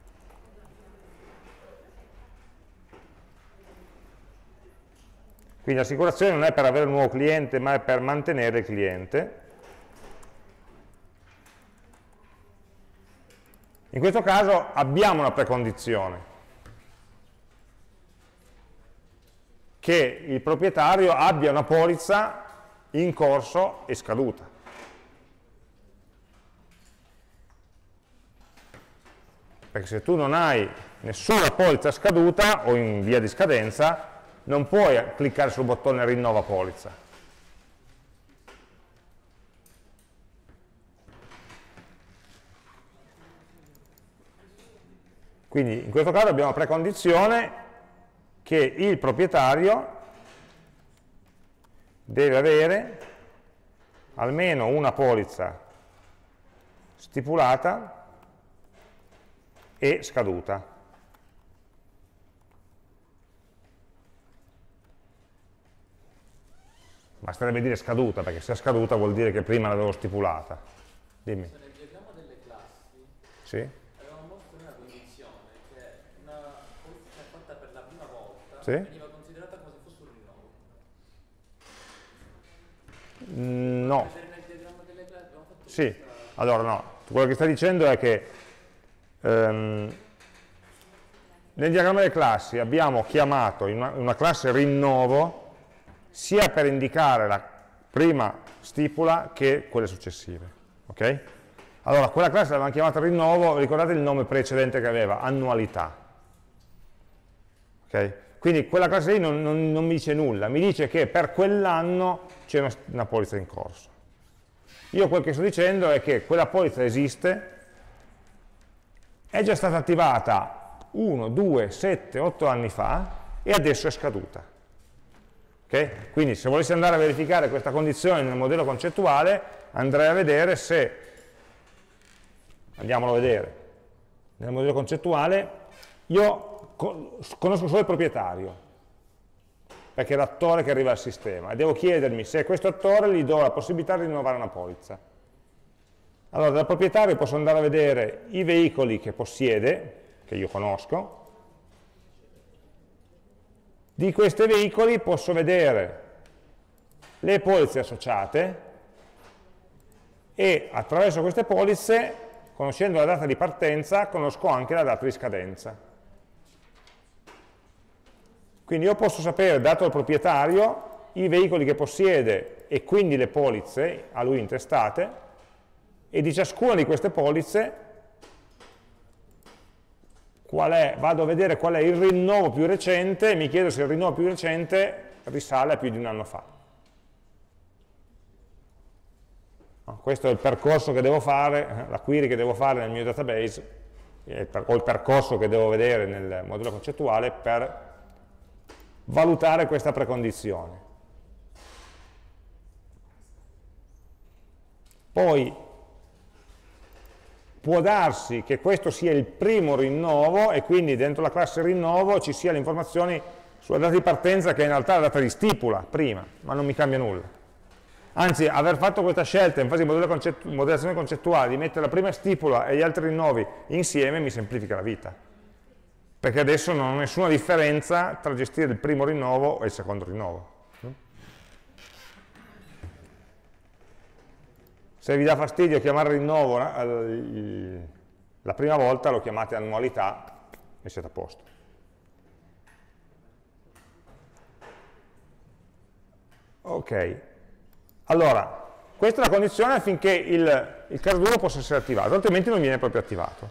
Quindi l'assicurazione non è per avere un nuovo cliente, ma è per mantenere il cliente. In questo caso abbiamo una precondizione, che il proprietario abbia una polizza in corso e scaduta. Perché se tu non hai nessuna polizza scaduta o in via di scadenza, non puoi cliccare sul bottone rinnova polizza. Quindi in questo caso abbiamo la precondizione che il proprietario deve avere almeno una polizza stipulata e scaduta. Basterebbe dire scaduta, perché se è scaduta vuol dire che prima l'avevo stipulata. Dimmi. Nel diagramma delle classi Sì? avevamo mostrato una condizione che una polizza fatta per la prima volta Sì? veniva considerata come se fosse un rinnovo. No. Nel diagramma delle classi abbiamo fatto Sì. Allora no, quello che stai dicendo è che nel diagramma delle classi abbiamo chiamato in una classe rinnovo sia per indicare la prima stipula che quelle successive. Ok? Allora, quella classe l'avevamo chiamata rinnovo, ricordate il nome precedente che aveva? Annualità. Ok? Quindi quella classe lì non mi dice nulla, mi dice che per quell'anno c'è una polizza in corso. Io quel che sto dicendo è che quella polizza esiste, è già stata attivata 1, 2, 7, 8 anni fa e adesso è scaduta. Okay? Quindi se volessi andare a verificare questa condizione nel modello concettuale, andrei a vedere se, andiamolo a vedere, nel modello concettuale io conosco solo il proprietario, perché è l'attore che arriva al sistema, e devo chiedermi se a questo attore gli do la possibilità di rinnovare una polizza. Allora, dal proprietario posso andare a vedere i veicoli che possiede, che io conosco. Di questi veicoli posso vedere le polizze associate e attraverso queste polizze, conoscendo la data di partenza, conosco anche la data di scadenza. Quindi io posso sapere, dato il proprietario, i veicoli che possiede e quindi le polizze a lui intestate, e di ciascuna di queste polizze vado a vedere qual è il rinnovo più recente e mi chiedo se il rinnovo più recente risale a più di un anno fa. Questo è il percorso che devo fare, la query che devo fare nel mio database, o il percorso che devo vedere nel modello concettuale per valutare questa precondizione. Poi può darsi che questo sia il primo rinnovo e quindi dentro la classe rinnovo ci sia le informazioni sulla data di partenza che è in realtà la data di stipula prima, ma non mi cambia nulla. Anzi, aver fatto questa scelta in fase di modellazione concettuale di mettere la prima stipula e gli altri rinnovi insieme mi semplifica la vita, perché adesso non ho nessuna differenza tra gestire il primo rinnovo e il secondo rinnovo. Se vi dà fastidio chiamare rinnovo la prima volta, lo chiamate annualità e siete a posto. Ok, allora, questa è la condizione affinché il caso duro possa essere attivato, altrimenti non viene proprio attivato.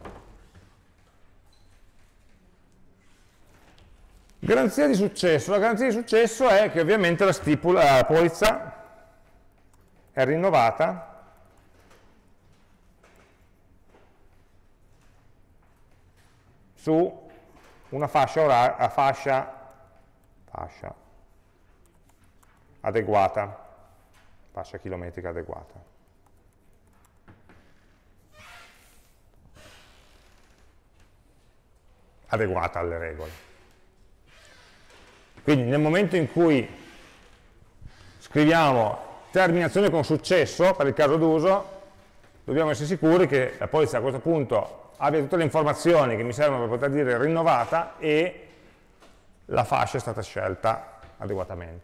Garanzia di successo. La garanzia di successo è che ovviamente la polizza è rinnovata su una fascia adeguata, fascia chilometrica adeguata. Adeguata alle regole. Quindi nel momento in cui scriviamo terminazione con successo per il caso d'uso, dobbiamo essere sicuri che la polizza a questo punto abbia tutte le informazioni che mi servono per poter dire rinnovata e la fascia è stata scelta adeguatamente.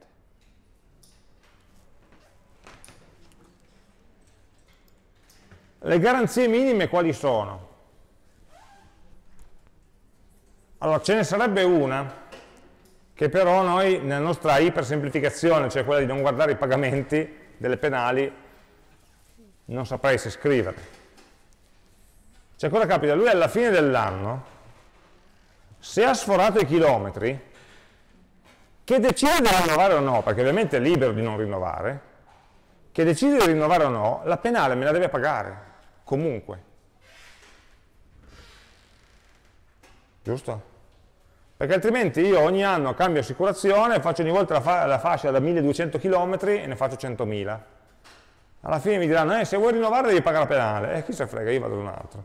Le garanzie minime quali sono? Allora, ce ne sarebbe una, che però noi, nella nostra ipersemplificazione, cioè quella di non guardare i pagamenti delle penali, non saprei se scrivere. Cioè cosa capita? Lui alla fine dell'anno, se ha sforato i chilometri, che decide di rinnovare o no, perché ovviamente è libero di non rinnovare, che decide di rinnovare o no, la penale me la deve pagare, comunque. Giusto? Perché altrimenti io ogni anno cambio assicurazione, faccio ogni volta la fascia da 1200 km e ne faccio 100.000. Alla fine mi diranno, se vuoi rinnovare devi pagare la penale. Chi se frega, io vado da un altro.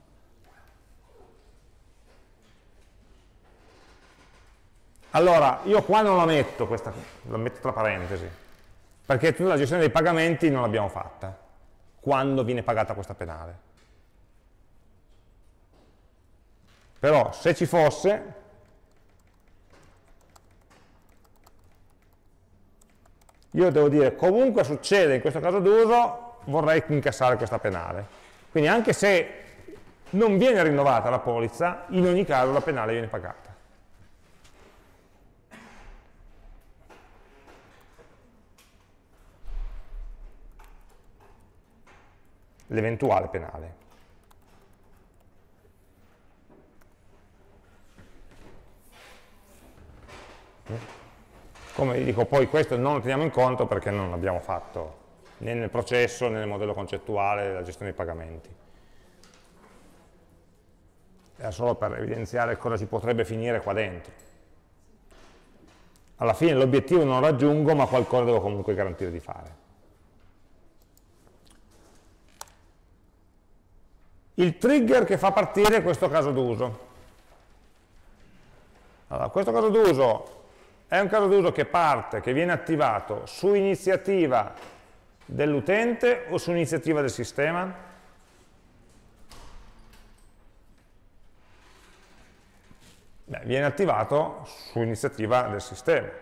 Allora, io qua non la metto, questa, la metto tra parentesi, perché tutta la gestione dei pagamenti non l'abbiamo fatta, quando viene pagata questa penale. Però, se ci fosse, io devo dire, comunque succede in questo caso d'uso, vorrei incassare questa penale. Quindi anche se non viene rinnovata la polizza, in ogni caso la penale viene pagata. L'eventuale penale. Come dico, poi questo non lo teniamo in conto perché non l'abbiamo fatto né nel processo né nel modello concettuale della gestione dei pagamenti. Era solo per evidenziare cosa ci potrebbe finire qua dentro. Alla fine l'obiettivo non lo raggiungo, ma qualcosa devo comunque garantire di fare. Il trigger che fa partire questo caso d'uso. Allora, questo caso d'uso è un caso d'uso che parte, che viene attivato su iniziativa dell'utente o su iniziativa del sistema? Beh, viene attivato su iniziativa del sistema.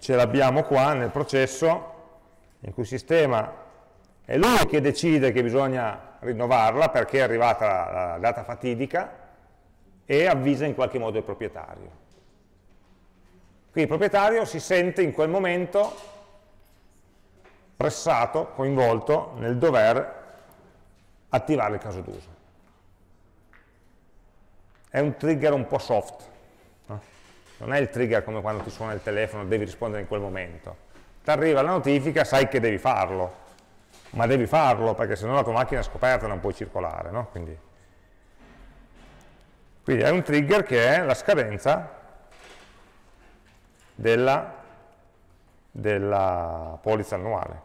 ce l'abbiamo qua nel processo in cui il sistema è lui che decide che bisogna rinnovarla perché è arrivata la data fatidica e avvisa in qualche modo il proprietario. Quindi il proprietario si sente in quel momento pressato, coinvolto nel dover attivare il caso d'uso. È un trigger un po' soft, no? Non è il trigger come quando ti suona il telefono e devi rispondere in quel momento. Ti arriva la notifica, sai che devi farlo, ma devi farlo perché sennò la tua macchina è scoperta e non puoi circolare, no? Quindi è un trigger che è la scadenza della polizza annuale.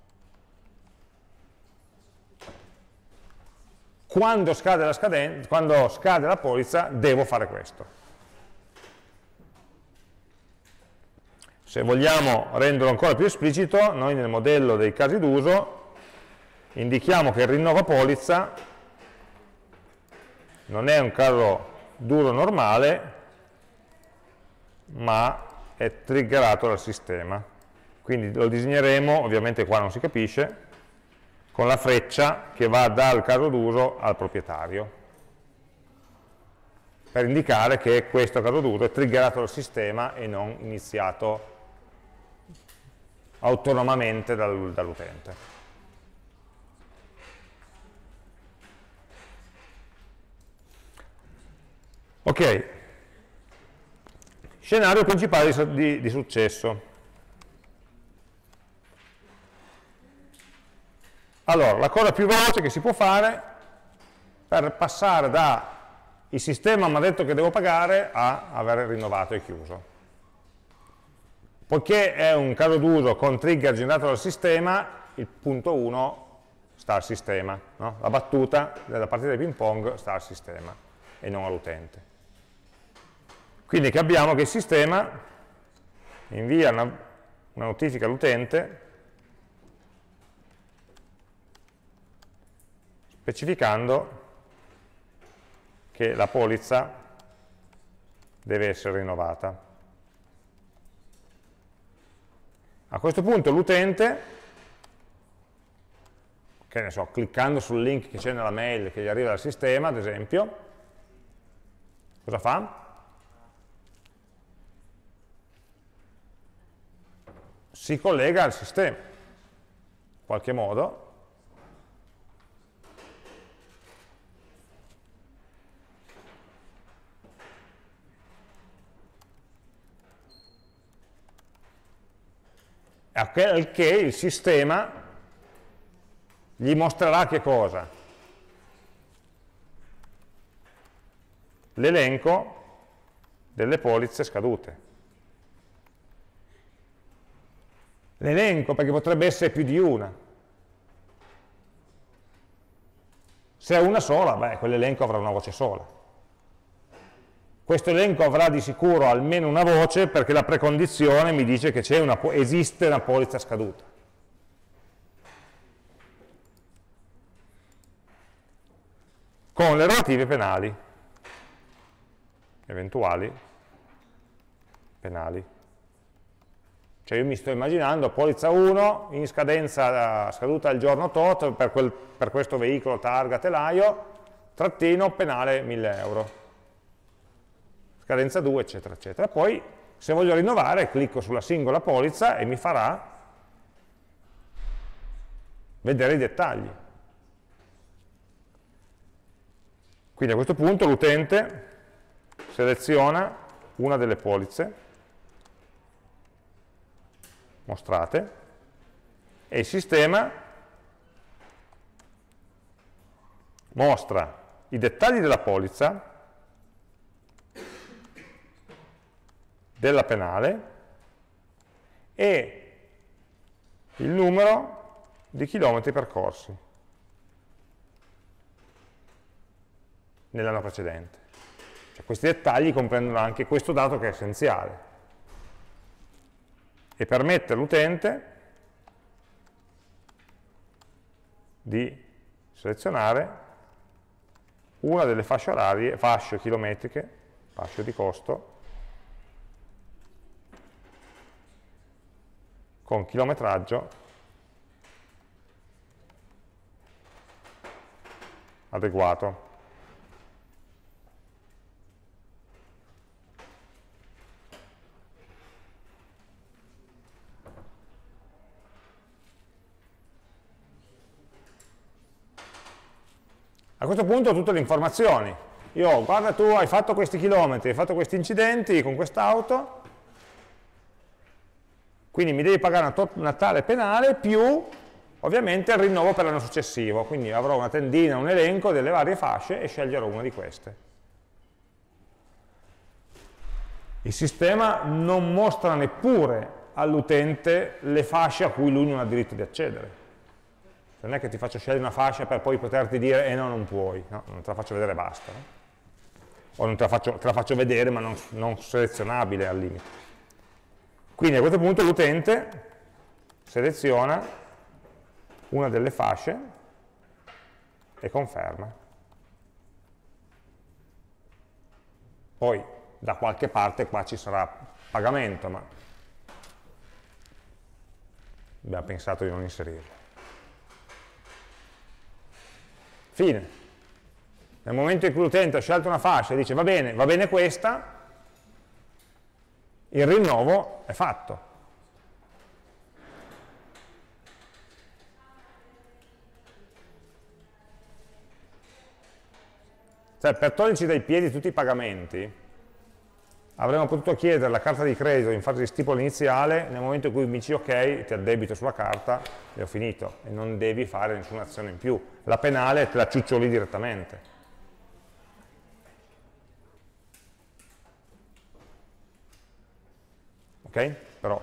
Quando scade la polizza devo fare questo. Se vogliamo renderlo ancora più esplicito, noi nel modello dei casi d'uso indichiamo che il rinnovo polizza non è un caso d'uso normale, ma è triggerato dal sistema. Quindi lo disegneremo, ovviamente qua non si capisce, con la freccia che va dal caso d'uso al proprietario, per indicare che questo caso d'uso è triggerato dal sistema e non iniziato autonomamente dall'utente. Ok, scenario principale di successo. Allora, la cosa più veloce che si può fare per passare da il sistema mi ha detto che devo pagare a aver rinnovato e chiuso. Poiché è un caso d'uso con trigger generato dal sistema, il punto 1 sta al sistema, no? La battuta della partita di ping pong sta al sistema e non all'utente. Quindi che abbiamo che il sistema invia una notifica all'utente specificando che la polizza deve essere rinnovata. A questo punto l'utente, che ne so, cliccando sul link che c'è nella mail che gli arriva dal sistema, ad esempio, cosa fa? Si collega al sistema, in qualche modo, al che il sistema gli mostrerà che cosa? L'elenco delle polizze scadute. L'elenco, perché potrebbe essere più di una. Se è una sola, beh, quell'elenco avrà una voce sola. Questo elenco avrà di sicuro almeno una voce perché la precondizione mi dice che esiste una polizza scaduta. Con le relative penali, eventuali penali. Cioè io mi sto immaginando polizza 1 in scadenza scaduta il giorno tot per questo veicolo targa telaio, trattino penale 1000 euro. Scadenza 2, eccetera, eccetera. Poi, se voglio rinnovare, clicco sulla singola polizza e mi farà vedere i dettagli. Quindi a questo punto l'utente seleziona una delle polizze mostrate e il sistema mostra i dettagli della polizza, della penale e il numero di chilometri percorsi nell'anno precedente. Cioè, questi dettagli comprendono anche questo dato che è essenziale e permette all'utente di selezionare una delle fasce orarie, fasce chilometriche, fasce di costo con chilometraggio adeguato. A questo punto tutte le informazioni. Io, guarda, tu hai fatto questi chilometri, hai fatto questi incidenti con quest'auto, quindi mi devi pagare una tale penale più ovviamente il rinnovo per l'anno successivo, quindi avrò una tendina, un elenco delle varie fasce e sceglierò una di queste. Il sistema non mostra neppure all'utente le fasce a cui lui non ha diritto di accedere. Non è che ti faccio scegliere una fascia per poi poterti dire no, non puoi, no, non te la faccio vedere e basta. No? O non te la faccio vedere ma non selezionabile al limite. Quindi a questo punto l'utente seleziona una delle fasce e conferma. Poi da qualche parte qua ci sarà pagamento, ma abbiamo pensato di non inserirlo. Fine. Nel momento in cui l'utente ha scelto una fascia e dice va bene questa, il rinnovo è fatto. Cioè, per toglierci dai piedi tutti i pagamenti, avremmo potuto chiedere la carta di credito in fase di stipula iniziale, nel momento in cui mi dici ok, ti addebito sulla carta e ho finito, e non devi fare nessuna azione in più. La penale te la ciuccioli direttamente. Ok? Però.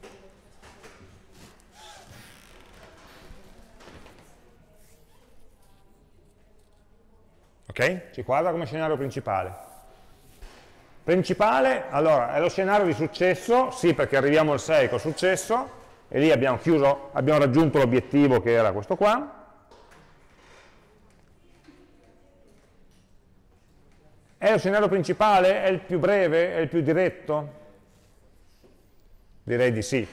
Ok? Ci quadra come scenario principale. Principale, allora, è lo scenario di successo, sì, perché arriviamo al 6 col successo, e lì abbiamo chiuso, abbiamo raggiunto l'obiettivo che era questo qua. È lo scenario principale? È il più breve? È il più diretto? Direi di sì.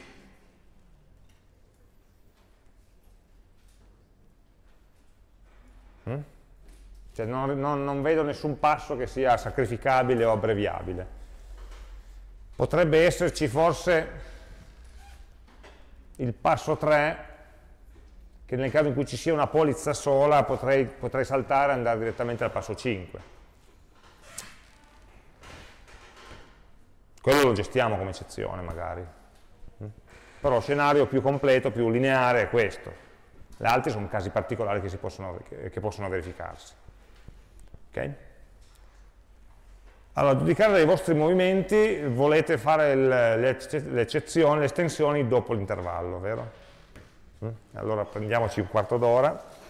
Cioè non vedo nessun passo che sia sacrificabile o abbreviabile. Potrebbe esserci forse il passo 3, che nel caso in cui ci sia una polizza sola potrei saltare e andare direttamente al passo 5. Quello lo gestiamo come eccezione magari. Però lo scenario più completo, più lineare è questo. Gli altri sono casi particolari che possono verificarsi. Okay? Allora, giudicare dai vostri movimenti, volete fare le eccezioni, le estensioni dopo l'intervallo, vero? Allora prendiamoci un quarto d'ora.